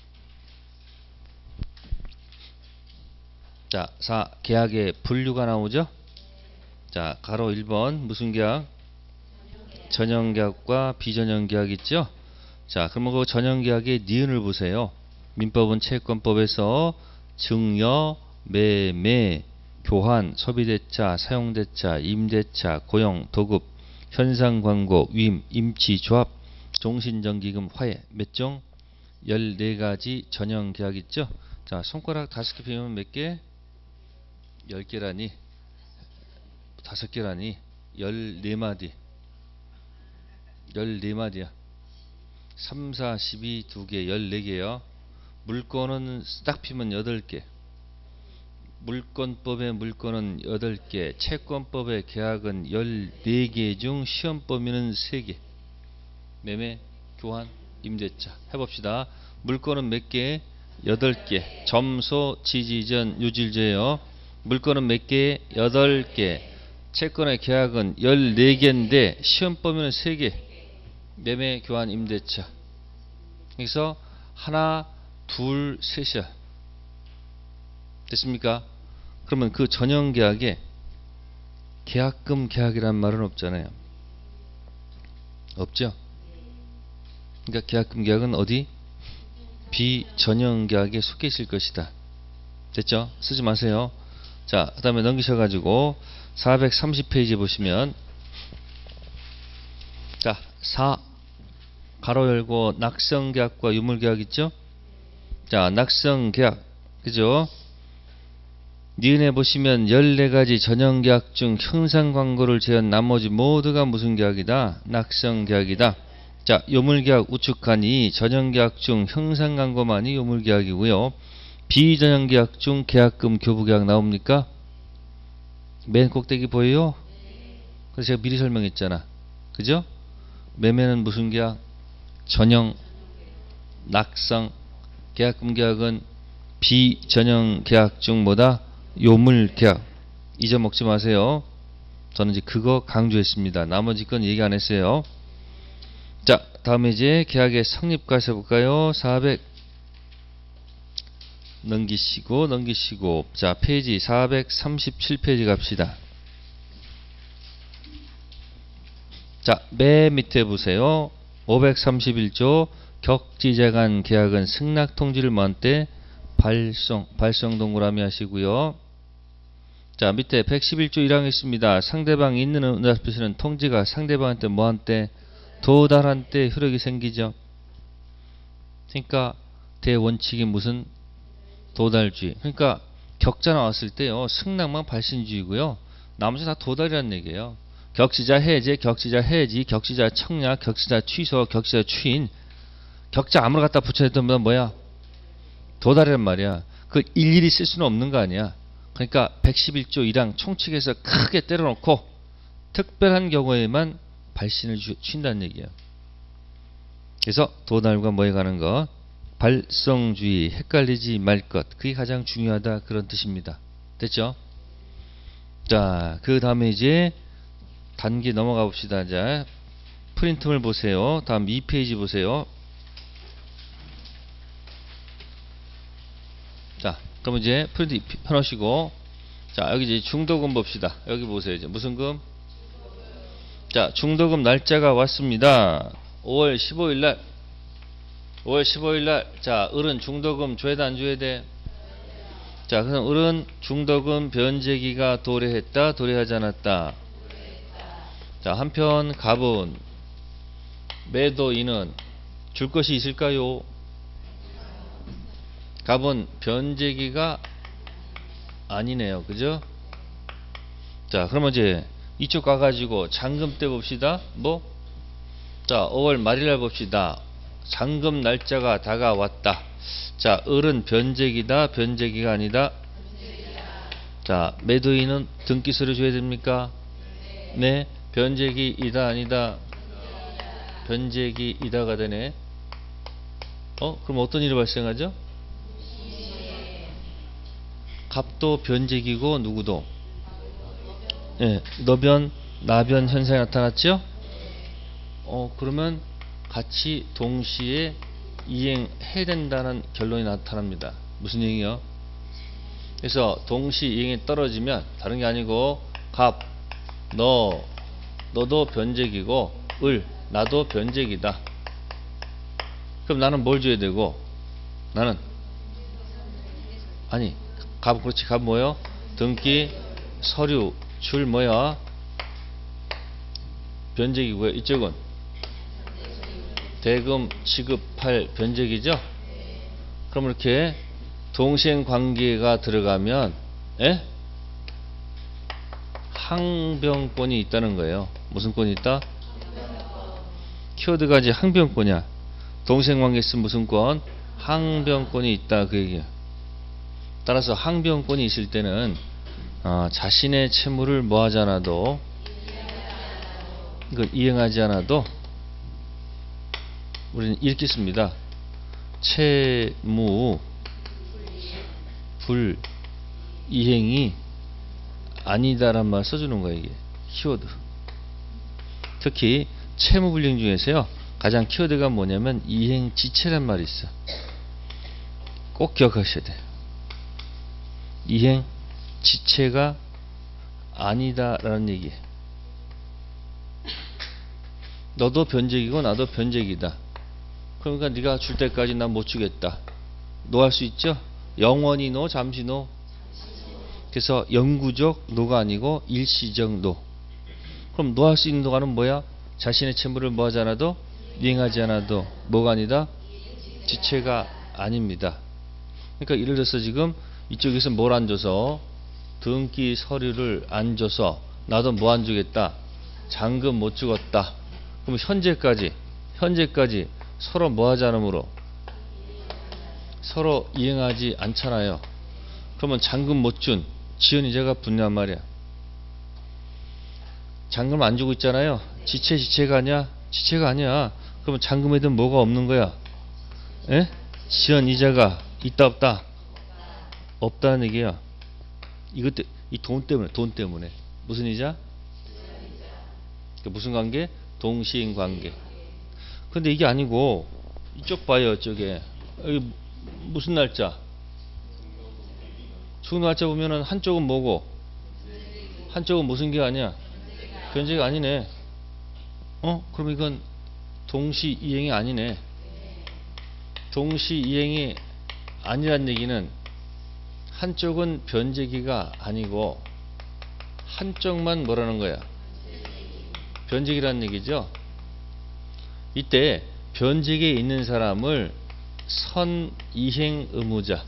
자, 사 계약의 분류가 나오죠? 자, 가로 일 번 무슨 계약? 전형 계약과 비전형 계약 있죠? 자, 그러면 그 전형 계약의 니은을 보세요. 민법은 채권법에서 증여, 매매, 교환, 소비대차, 사용대차, 임대차, 고용, 도급, 현상광고, 위임, 임치, 조합, 종신정기금, 화해 몇 종? 열네 가지 전형 계약 있죠? 자, 손가락 다섯 개 펴면 몇 개? 열 개라니 다섯 개라니 열네 마디 열네 마디야. 삼, 사, 십이 두 개 열네 개요. 물건은 딱 피면 여덟 개. 물건법의 물건은 여덟 개. 채권법의 계약은 열네 개 중 시험 범위는 세 개. 매매, 교환, 임대차. 해봅시다. 물건은 몇 개? 여덟 개. 점소, 지지전, 유질제요. 물건은 몇 개? 여덟 개. 채권의 계약은 열네 개인데 시험 범위는 세 개. 매매, 교환, 임대차. 그래서 하나, 둘, 셋이야. 됐습니까? 그러면 그 전형 계약에 계약금 계약이란 말은 없잖아요. 없죠? 그러니까 계약금 계약은 어디? 비전형 계약에 속해 있을 것이다. 됐죠? 쓰지 마세요. 자, 그 다음에 넘기셔가지고 사백삼십 페이지 보시면 자, 사 가로 열고 낙성계약과 유물계약 있죠? 자, 낙성계약 그죠? 니은에 보시면 열네 가지 전형계약 중 형상광고를 제한 나머지 모두가 무슨 계약이다? 낙성계약이다. 자, 요물계약 우측하니 전형계약 중 형상광고만이 요물계약이고요. 비전형계약 중 계약금 교부계약 나옵니까? 맨 꼭대기 보여요? 그래서 제가 미리 설명했잖아. 그죠? 매매는 무슨 계약? 전형, 낙성, 계약금 계약은 비전형 계약 중 뭐다? 요물 계약. 잊어먹지 마세요. 저는 이제 그거 강조했습니다. 나머지 건 얘기 안 했어요. 자, 다음에 이제 계약의 성립까지 해볼까요? 사백 넘기시고 넘기시고 자, 페이지 사백삼십칠 페이지 갑시다. 자, 맨 밑에 보세요. 오백삼십일 조 격지재간 계약은 승낙통지를 뭐한 때? 발송, 발송 동그라미 하시고요. 자, 밑에 백십일 조 일 항 있습니다. 상대방이 있는 응답표시는 통지가 상대방한테 뭐한 때? 도달한 때 효력이 생기죠. 그러니까 대원칙이 무슨 도달주의. 그러니까 격자 나왔을 때요, 승낙만 발신주의고요, 나머지 다 도달이라는 얘기예요. 격시자 해제, 격시자 해지, 격시자 청약, 격시자 취소, 격시자 추인. 격자 아무나 갖다 붙여냈던 보다 뭐야? 도달이란 말이야. 그 일일이 쓸 수는 없는 거 아니야. 그러니까 백십일 조 일 항 총칙에서 크게 때려놓고 특별한 경우에만 발신을 취한다는 얘기예요. 그래서 도달과 뭐에 가는 것? 발성주의, 헷갈리지 말 것. 그게 가장 중요하다, 그런 뜻입니다. 됐죠? 자, 그 다음에 이제 단계 넘어가 봅시다. 자, 프린트물 보세요. 다음 이 페이지 보세요. 자, 그럼 이제 프린트 펴놓으시고, 자, 여기 이제 중도금 봅시다. 여기 보세요. 이제 무슨 금? 자, 중도금 날짜가 왔습니다. 오월 십오일 날. 오월 십오일 날. 자, 을은 중도금 줘야 돼, 안 줘야 돼? 자, 그럼 을은 중도금 변제기가 도래했다, 도래하지 않았다? 자, 한편 갑은 매도인은 줄 것이 있을까요? 갑은 변제기가 아니네요. 그죠? 자, 그러면 이제 이쪽 가가지고 잔금 때 봅시다. 뭐? 자, 오월 말일날 봅시다. 잔금 날짜가 다가왔다. 자, 을은 변제기다, 변제기가 아니다? 자, 매도인은 등기소리 줘야 됩니까? 네. 변제기이다, 아니다? 변제기이다가 되네. 어? 그럼 어떤 일이 발생하죠? 갑도 변제기고 누구도? 예, 너변, 나변 현상이 나타났죠? 어, 그러면 같이 동시에 이행해야 된다는 결론이 나타납니다. 무슨 얘기요? 그래서 동시 이행이 떨어지면 다른 게 아니고 갑, 너, 너도 변제기고 을, 나도 변제기다. 그럼 나는 뭘 줘야 되고? 나는 아니, 갑, 그렇지. 갑 뭐요? 등기, 서류, 줄 뭐야? 변제기고요. 이쪽은 대금 지급할 변제기죠? 그럼 이렇게 동시행 관계가 들어가면, 예? 항변권이 있다는 거예요. 무슨 권이 있다? 키워드가 이제 항변권이야. 동시행 관계 있으면 무슨 권? 항변권이 있다, 그 얘기야. 따라서 항변권이 있을 때는 어, 자신의 채무를 뭐 하지 않아도, 이걸 이행하지 않아도 우리는 이렇게 씁니다. 채무 불 이행이 아니다란 말 써주는 거예요. 이게 키워드. 특히 채무 불이행 중에서요, 가장 키워드가 뭐냐면 이행 지체란 말이 있어. 꼭 기억하셔야 돼요. 이행 지체가 아니다라는 얘기예요. 너도 변제기고 나도 변제기다. 그러니까 네가 줄 때까지 난 못 주겠다. 노 할 수 있죠? 영원히 노, 잠시 노. 그래서 영구적 노가 아니고 일시적 노. 그럼 노 할 수 있는 노가는 뭐야? 자신의 채무를 뭐 하지 않아도, 이행하지 않아도 뭐가 아니다? 지체가 아닙니다. 그러니까 예를 들어서 지금 이쪽에서 뭘 안 줘서, 등기 서류를 안 줘서 나도 뭐 안 주겠다? 잔금 못 주겠다. 그럼 현재까지 현재까지 서로 뭐 하지 않으므로 서로 이행하지 않잖아요. 그러면 잔금 못 준 지연이자가 붙냔 말이야. 잔금 안 주고 있잖아요. 지체 지체가 아니야? 지체가 아니야. 그러면 잔금에든 뭐가 없는 거야? 예? 지연이자가 있다 없다? 없다는 얘기야. 이것 때, 이 돈 때문에, 돈 때문에. 무슨 이자? 무슨 관계? 동시행 관계. 근데 이게 아니고, 이쪽 봐요, 이쪽에. 여기 무슨 날짜? 죽은 날짜 보면은 한쪽은 뭐고? 한쪽은 무슨 게 아니야? 변제가 아니네. 어? 그럼 이건 동시 이행이 아니네. 동시 이행이 아니란 얘기는 한쪽은 변제기가 아니고 한쪽만 뭐라는 거야? 변제기라는 얘기죠. 이때 변직에 있는 사람을 선이행 의무자,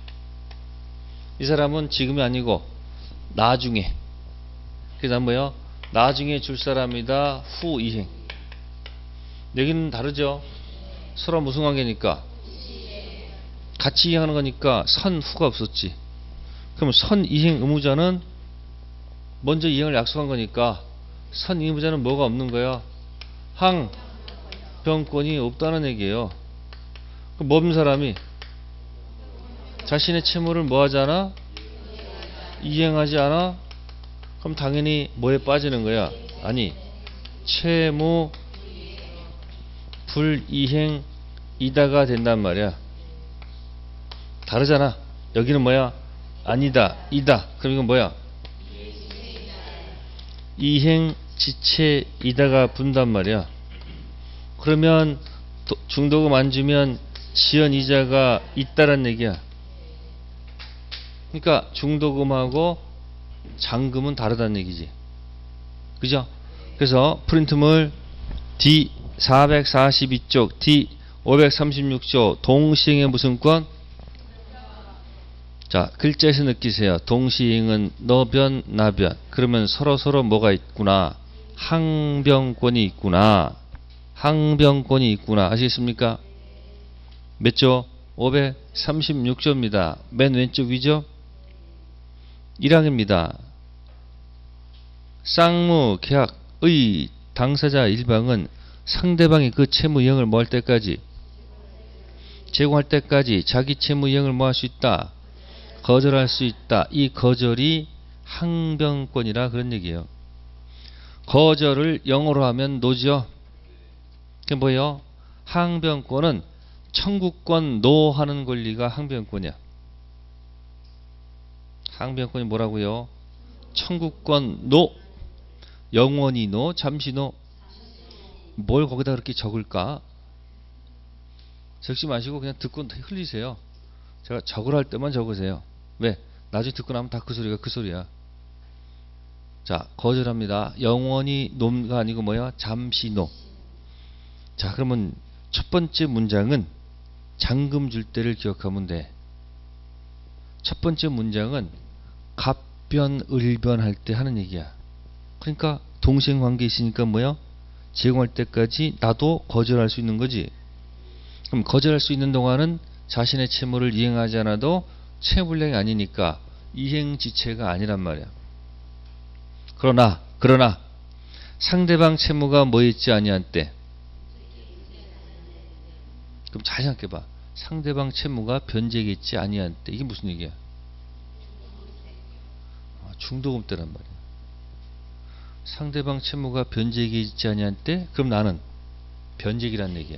이 사람은 지금이 아니고 나중에, 그래서 뭐요? 나중에 줄 사람이다. 후이행. 여기는 다르죠. 서로 무슨 관계니까? 같이 이행하는 거니까 선후가 없었지. 그럼 선이행 의무자는 먼저 이행을 약속한 거니까 선이행 의무자는 뭐가 없는 거야? 항변권이 없다는 얘기예요. 그럼 모든 사람이 자신의 채무를 뭐 하지 않아? 이행하지 않아? 그럼 당연히 뭐에 빠지는 거야? 아니, 채무 불이행이다가 된단 말이야. 다르잖아. 여기는 뭐야? 아니다, 이다. 그럼 이건 뭐야? 이행지체이다가 분단 말이야. 그러면 중도금 안 주면 지연이자가 있다란 얘기야. 그러니까 중도금하고 잔금은 다르다는 얘기지. 그죠? 그래서 프린트물 디 사백사십이 쪽, 디 오백삼십육 조 동시행의 무슨 권? 자, 글자에서 느끼세요. 동시행은 너변, 나변. 그러면 서로 서로 뭐가 있구나? 항변권이 있구나. 항변권이 있구나. 아시겠습니까? 몇 조? 오백삼십육 조입니다. 맨 왼쪽 위죠? 일 항입니다. 쌍무 계약의 당사자 일방은 상대방이 그 채무 이행을 뭐 할 때까지? 제공할 때까지 자기 채무 이행을 뭐 할 수 있다? 거절할 수 있다. 이 거절이 항변권이라 그런 얘기예요. 거절을 영어로 하면 노죠. 그게 뭐예요? 항변권은 청구권 노 하는 권리가 항변권이야. 항변권이 뭐라고요? 청구권 노. 영원히 노, 잠시 노. 뭘 거기다 그렇게 적을까? 적지 마시고 그냥 듣고 흘리세요. 제가 적으라 할 때만 적으세요. 왜? 나중에 듣고 나면 다 그 소리가 그 소리야. 자, 거절합니다. 영원히 노가 아니고 뭐야? 잠시 노. 자, 그러면 첫 번째 문장은 잔금 줄 때를 기억하면 돼. 첫 번째 문장은 갑변, 을변 할 때 하는 얘기야. 그러니까 동시행 관계 있으니까 뭐야? 제공할 때까지 나도 거절할 수 있는 거지. 그럼 거절할 수 있는 동안은 자신의 채무를 이행하지 않아도 채무불량이 아니니까 이행지체가 아니란 말이야. 그러나 그러나 상대방 채무가 뭐 있지 아니한 때. 그럼 잘 생각해봐. 상대방 채무가 변제에 있지 아니한 때. 이게 무슨 얘기야? 중도금 때란 말이야. 상대방 채무가 변제에 있지 아니한 때. 그럼 나는 변제기란 얘기야.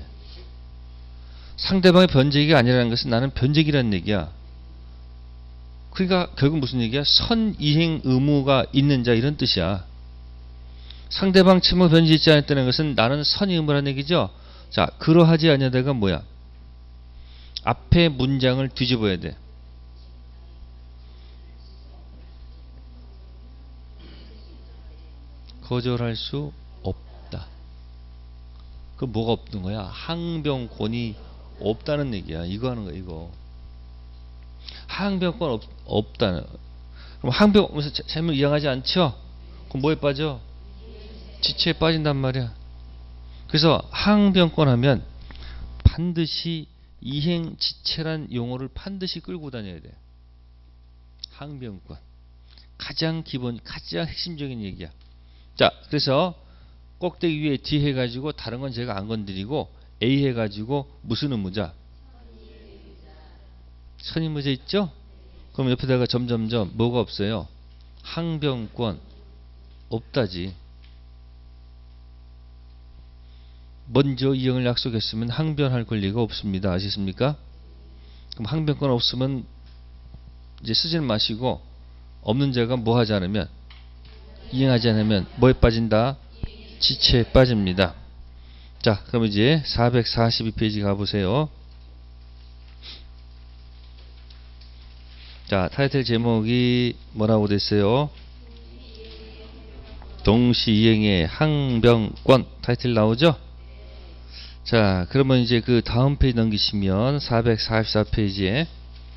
상대방의 변제기가 아니라는 것은 나는 변제기란 얘기야. 그러니까 결국 무슨 얘기야? 선이행 의무가 있는 자 이런 뜻이야. 상대방 채무 변제 있지 않았다는 것은 나는 선의 의무라는 얘기죠. 자, 그러하지 아니하다가 뭐야? 앞에 문장을 뒤집어야 돼. 거절할 수 없다. 그 뭐가 없는 거야? 항변권이 없다는 얘기야. 이거 하는 거야, 이거. 항변권 없, 없다는. 그럼 항변 없으면서 채무 이행하지 않죠? 그럼 뭐에 빠져? 지체에 빠진단 말이야. 그래서 항변권 하면 반드시 이행지체란 용어를 반드시 끌고 다녀야 돼. 항변권. 가장 기본, 가장 핵심적인 얘기야. 자, 그래서 꼭대기 위에 D 해가지고 다른 건 제가 안 건드리고 A 해가지고 무슨 의무자? 선의무자 있죠? 그럼 옆에다가 점점점 뭐가 없어요? 항변권 없다지. 먼저 이행을 약속했으면 항변할 권리가 없습니다. 아시겠습니까? 그럼 항변권 없으면 이제 쓰지는 마시고 없는 자가 뭐 하지 않으면 이행하지 않으면 뭐에 빠진다? 지체에 빠집니다. 자, 그럼 이제 사백사십이 페이지 가보세요. 자, 타이틀 제목이 뭐라고 됐어요? 동시이행의 항변권 타이틀 나오죠? 자, 그러면 이제 그 다음 페이지 넘기시면 사백사십사 페이지에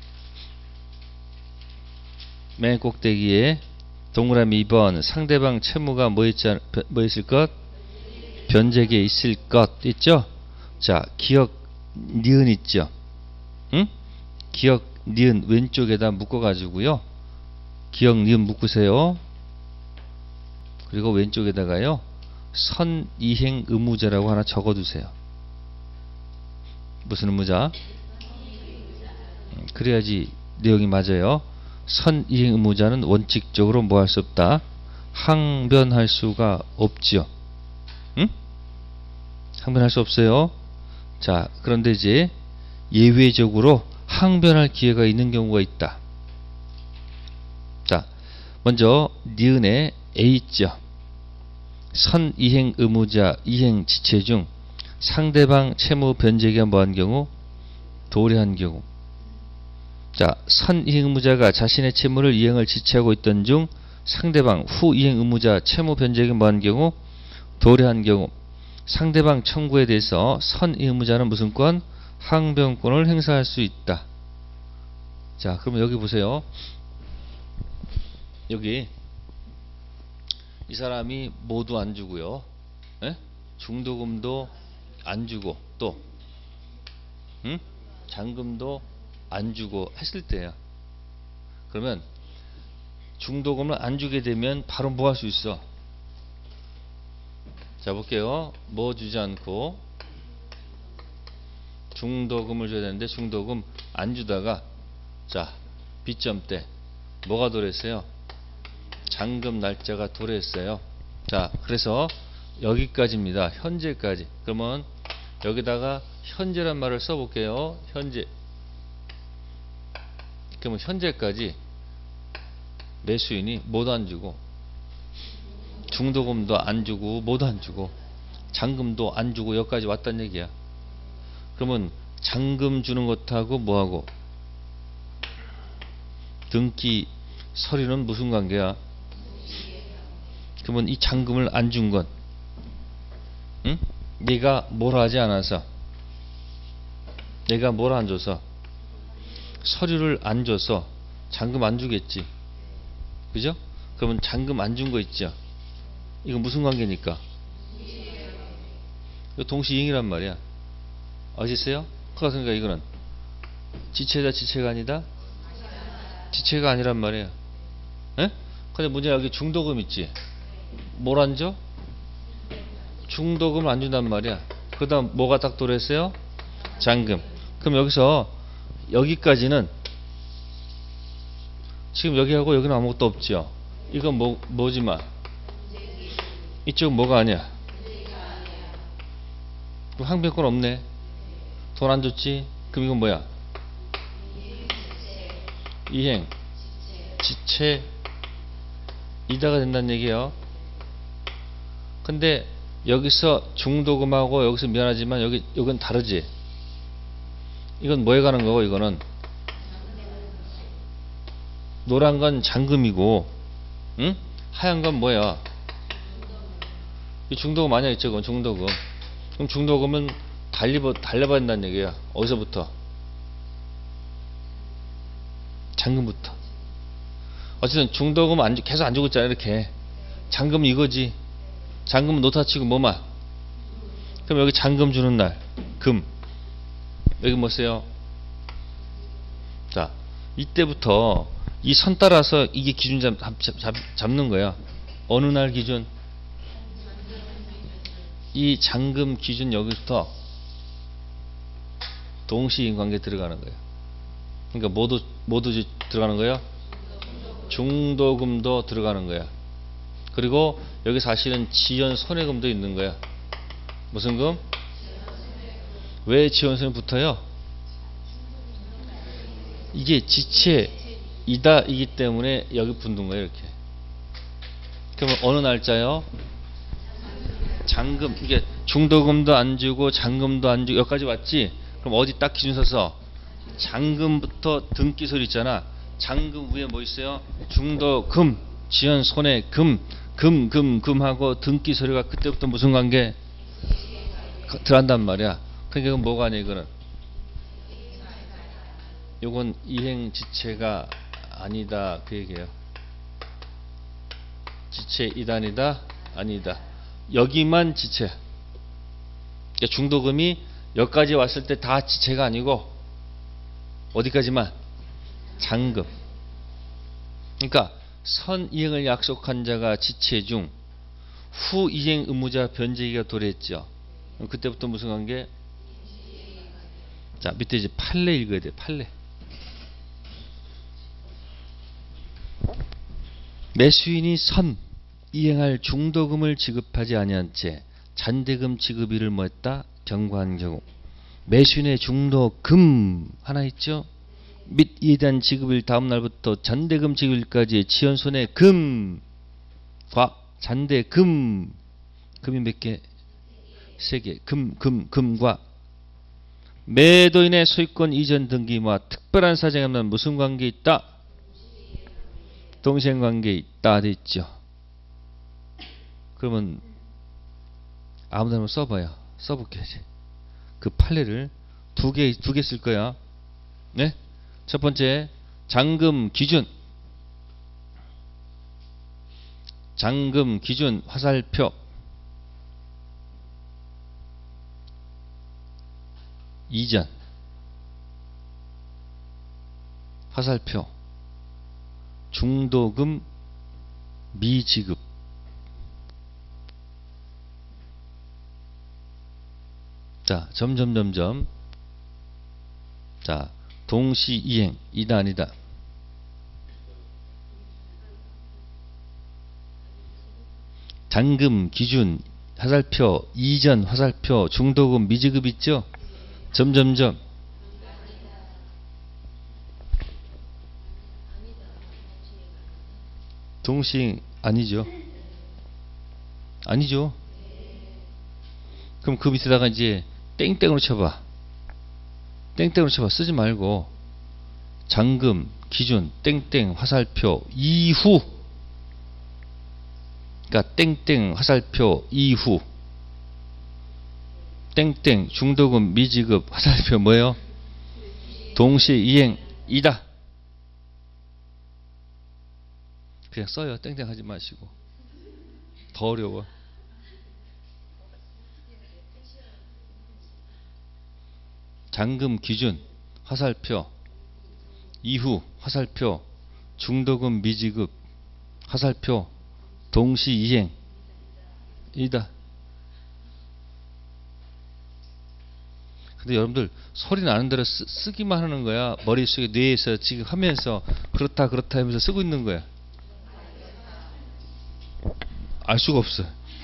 맨 꼭대기에 동그라미 이 번 상대방 채무가 뭐, 있지, 않- 뭐 있을 것? 변제기에 있을 것 있죠? 자, 기억 니은 있죠? 응? 기억 니은 왼쪽에다 묶어 가지고요. 기억 니은 묶으세요. 그리고 왼쪽에다가요. 선이행 의무자라고 하나 적어 두세요. 무슨 의무자? 그래야지 내용이 맞아요. 선이행 의무자는 원칙적으로 뭐 할 수 없다? 항변할 수가 없죠. 응? 항변할 수 없어요. 자, 그런데 이제 예외적으로 항변할 기회가 있는 경우가 있다. 자, 먼저 니은에 A 있죠. 선이행 의무자 이행 지체 중 상대방 채무 변제기가 뭐한 경우? 도래한 경우. 자, 선이행 의무자가 자신의 채무를 이행을 지체하고 있던 중 상대방 후이행 의무자 채무 변제기가 뭐한 경우? 도래한 경우. 상대방 청구에 대해서 선이행 의무자는 무슨 권? 항변권을 행사할 수 있다. 자, 그러면 여기 보세요. 여기 이 사람이 모두 안 주고요. 에? 중도금도 안 주고 또 응? 잔금도 안 주고 했을 때야. 그러면 중도금을 안 주게 되면 바로 뭐 할 수 있어? 자, 볼게요. 뭐 주지 않고 중도금을 줘야 되는데 중도금 안 주다가 자, 빚점 때 뭐가 도래했어요? 잔금 날짜가 도래했어요. 자, 그래서 여기까지입니다. 현재까지. 그러면 여기다가 현재란 말을 써볼게요. 현재. 그러면 현재까지 매수인이 뭐도 안 주고 중도금도 안 주고 뭐도 안 주고 잔금도 안 주고 여기까지 왔단 얘기야. 그러면 잔금 주는 것하고 뭐하고 등기 서류는 무슨 관계야? 그러면 이 잔금을 안 준 건 응? 내가 뭐라 하지 않아서 내가 뭐라 안 줘서 서류를 안 줘서 잔금 안 주겠지. 그죠? 그러면 잔금 안 준 거 있죠? 이거 무슨 관계니까? 이거 동시이행이란 말이야. 아시겠어요? 그러니까 이거는 지체다 지체가 아니다? 지체가 아니란 말이에요. 에? 근데 문제는 여기 중도금 있지? 뭘 안 줘? 중도금을 안 준단 말이야. 그 다음 뭐가 딱 도래했어요? 잔금. 그럼 여기서 여기까지는 지금 여기하고 여기는 아무것도 없죠. 이건 뭐, 뭐지만 이쪽은 뭐가 아니야? 그럼 항변권 없네. 돈 안 줬지? 그럼 이건 뭐야? 이행 지체 이다가 된다는 얘기예요. 근데 여기서 중도금하고 여기서 미안하지만 여기 여긴 다르지. 이건 뭐에 가는 거고 이거는 노란 건 잔금이고, 응? 하얀 건 뭐야? 이 중도금 아니야 있죠? 그건 중도금. 그럼 중도금은 달리버 달려봐야 된다는 얘기야. 어디서부터? 잔금부터. 어쨌든 중도금 안 주, 계속 안 주고 있잖아 이렇게. 잔금 이거지. 잔금은 노타 치고 뭐만. 그럼 여기 잔금 주는 날 금. 여기 뭐 써요? 자, 이때부터 이 선 따라서 이게 기준 잡, 잡, 잡, 잡는 거야. 어느 날 기준? 이 잔금 기준 여기부터 동시인관계 들어가는 거예요. 그러니까 모두 모두 들어가는 거예요. 중도금도 들어가는 거야. 그리고 여기 사실은 지연 손해금도 있는 거야. 무슨 금? 왜 지연 손해 붙어요? 이게 지체이다 이기 때문에 여기 붙는 거예요. 이렇게. 그러면 어느 날짜요? 잔금. 이게 중도금도 안 주고 잔금도 안 주고 여기까지 왔지? 그럼 어디 딱 기준 서서 잔금부터 등기소리 있잖아. 잔금 위에 뭐 있어요? 중도금, 지연 손해 금, 금, 금, 금 하고 등기소리가 그때부터 무슨 관계? 들어간단 말이야. 그러니까 이건 뭐가 아니야 이거는. 요건 이행 지체가 아니다 그 얘기예요. 지체 이단이다 아니다. 여기만 지체. 그러니까 중도금이 여기까지 왔을 때 다 지체가 아니고 어디까지만? 잔금. 그러니까 선이행을 약속한 자가 지체 중 후 이행 의무자 변제기가 도래했죠. 그때부터 무슨 관계? 자, 밑에 이제 판례 읽어야 돼. 판례. 매수인이 선 이행할 중도금을 지급하지 아니한 채 잔대금 지급일을 뭐했다? 경고한 경우 매수인의 중도금 하나 있죠? 및 이에 대한 지급일 다음 날부터 잔대금 지급일까지의 지연손해 금과 잔대금 금이 몇 개? 세 개. 금, 금, 금과 매도인의 소유권 이전 등기와 특별한 사정에 없는 무슨 관계 있다? 동생관계 있다 돼 있죠. 그러면 아무데나 한번 써봐요. 써볼게. 그 판례를 두 개, 두 개 쓸 거야. 네? 첫 번째, 잔금 기준. 잔금 기준 화살표. 이전. 화살표. 중도금 미지급. 자, 점점점점. 자, 동시 이행 이다 아니다. 잔금 기준 화살표 이전 화살표 중도금 미지급 있죠? 점점점. 동시 아니죠? 아니죠? 그럼 그 밑에다가 이제 땡땡으로 쳐봐. 땡땡으로 쳐봐. 쓰지 말고 잔금 기준 땡땡 화살표 이후. 그러니까 땡땡 화살표 이후 땡땡 중도금 미지급 화살표 뭐예요? 동시 이행이다. 그냥 써요. 땡땡 하지 마시고. 더 어려워. 잔금 기준 화살표 이후 화살표 중도금 미지급 화살표 동시 이행 이다. 근데 여러분들 소리 나는 대로 쓰, 쓰기만 하는 거야. 머릿속에 뇌에서 지금 하면서 그렇다 그렇다 하면서 쓰고 있는 거야. 알 수가 없어.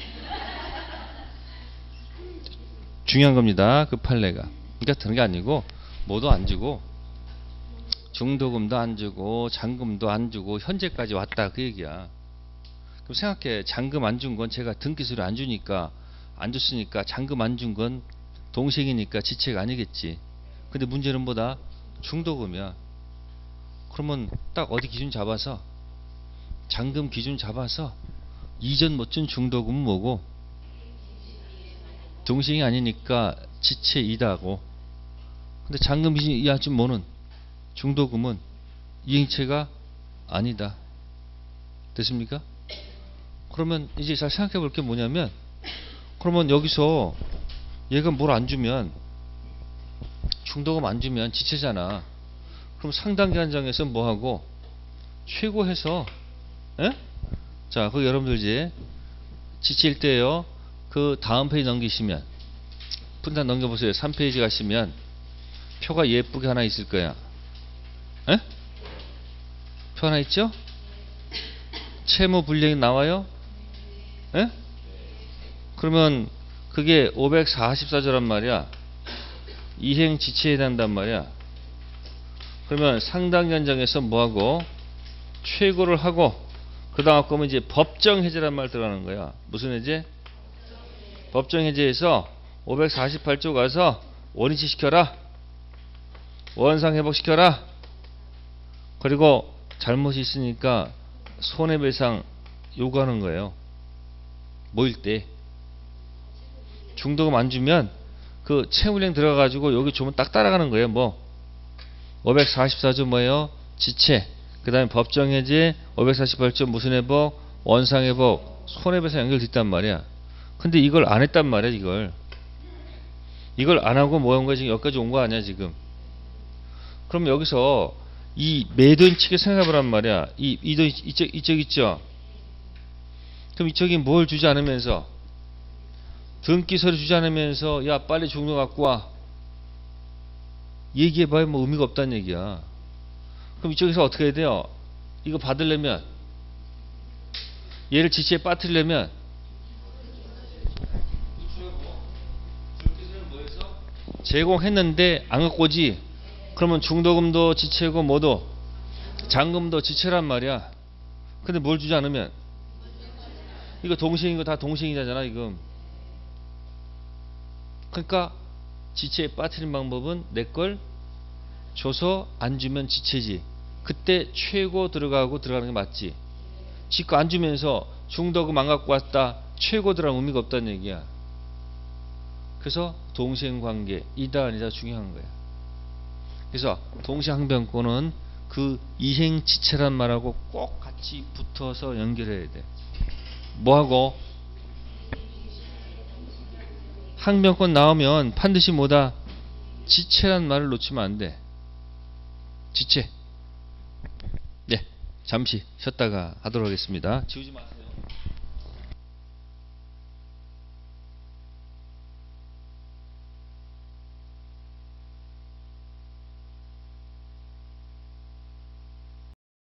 중요한 겁니다. 그 판례가. 그러니까 드는 게 아니고 뭐도 안 주고 중도금도 안 주고 잔금도 안 주고 현재까지 왔다 그 얘기야. 그럼 생각해. 잔금 안 준 건 제가 등기소리 안 주니까 안 줬으니까 잔금 안 준 건 동생이니까 지체가 아니겠지. 근데 문제는 뭐다? 중도금이야. 그러면 딱 어디 기준 잡아서 잔금 기준 잡아서 이전 못 준 중도금은 뭐고? 동생이 아니니까 지체이다고. 근데 잔금 기준 이하 준 뭐는? 중도금은 이행체가 아니다. 됐습니까? 그러면 이제 잘 생각해 볼 게 뭐냐면, 그러면 여기서 얘가 뭘 안 주면, 중도금 안 주면 지체잖아. 그럼 상당기 한정에서 뭐 하고 최고해서, 에? 자, 그 여러분들 이제 지체일 때요. 그 다음 페이지 넘기시면, 분단 넘겨보세요. 삼 페이지 가시면 표가 예쁘게 하나 있을 거야. 에? 표 하나 있죠? 채무 불량이 나와요? 에? 그러면 그게 오백사십사 조란 말이야. 이행 지체에 해당한단 말이야. 그러면 상당 현장에서 뭐하고 최고를 하고 그 다음 거면 이제 법정 해제란 말 들어가는 거야. 무슨 해제? 법정 해제에서 오백사십팔 조 가서 원위치 시켜라. 원상 회복시켜라. 그리고 잘못이 있으니까 손해배상 요구하는 거예요. 뭐일 때? 중도금 안 주면 그 채무령 들어가가지고 여기 주면 딱 따라가는 거예요. 뭐 오백사십사 조 뭐예요? 지체. 그 다음에 법정해제, 오백사십팔 조 무슨 회복, 원상회복, 손해배상 연결돼 있단 말이야. 근데 이걸 안 했단 말이야. 이걸 이걸 안 하고 뭐 한 거야? 지금 여기까지 온 거 아니야 지금. 그럼 여기서 이 매도인 측에 생각해보란 말이야. 이 이돈 이쪽 이쪽 있죠. 그럼 이쪽이 뭘 주지 않으면서 등기 서류 주지 않으면서 야 빨리 중도 갖고 와 얘기해봐야 뭐 의미가 없다는 얘기야. 그럼 이쪽에서 어떻게 해야 돼요? 이거 받으려면 얘를 지체에 빠뜨리려면 제공했는데 안 갖고 오지. 그러면 중도금도 지체고 뭐도 잔금도 지체란 말이야. 근데 뭘 주지 않으면 이거 동생인 거 다 동생이잖아 지금. 그러니까 지체에 빠뜨린 방법은 내 걸 줘서 안 주면 지체지. 그때 최고 들어가고 들어가는 게 맞지. 지 거 안 주면서 중도금 안 갖고 왔다 최고 들어가는 의미가 없다는 얘기야. 그래서 동생관계 이다 아니다 중요한 거야. 그래서 동시항변권은 그 이행지체란 말하고 꼭 같이 붙어서 연결해야 돼. 뭐하고? 항변권 나오면 반드시 뭐다? 지체란 말을 놓치면 안 돼. 지체. 네, 잠시 쉬었다가 하도록 하겠습니다. 지우지 마세요.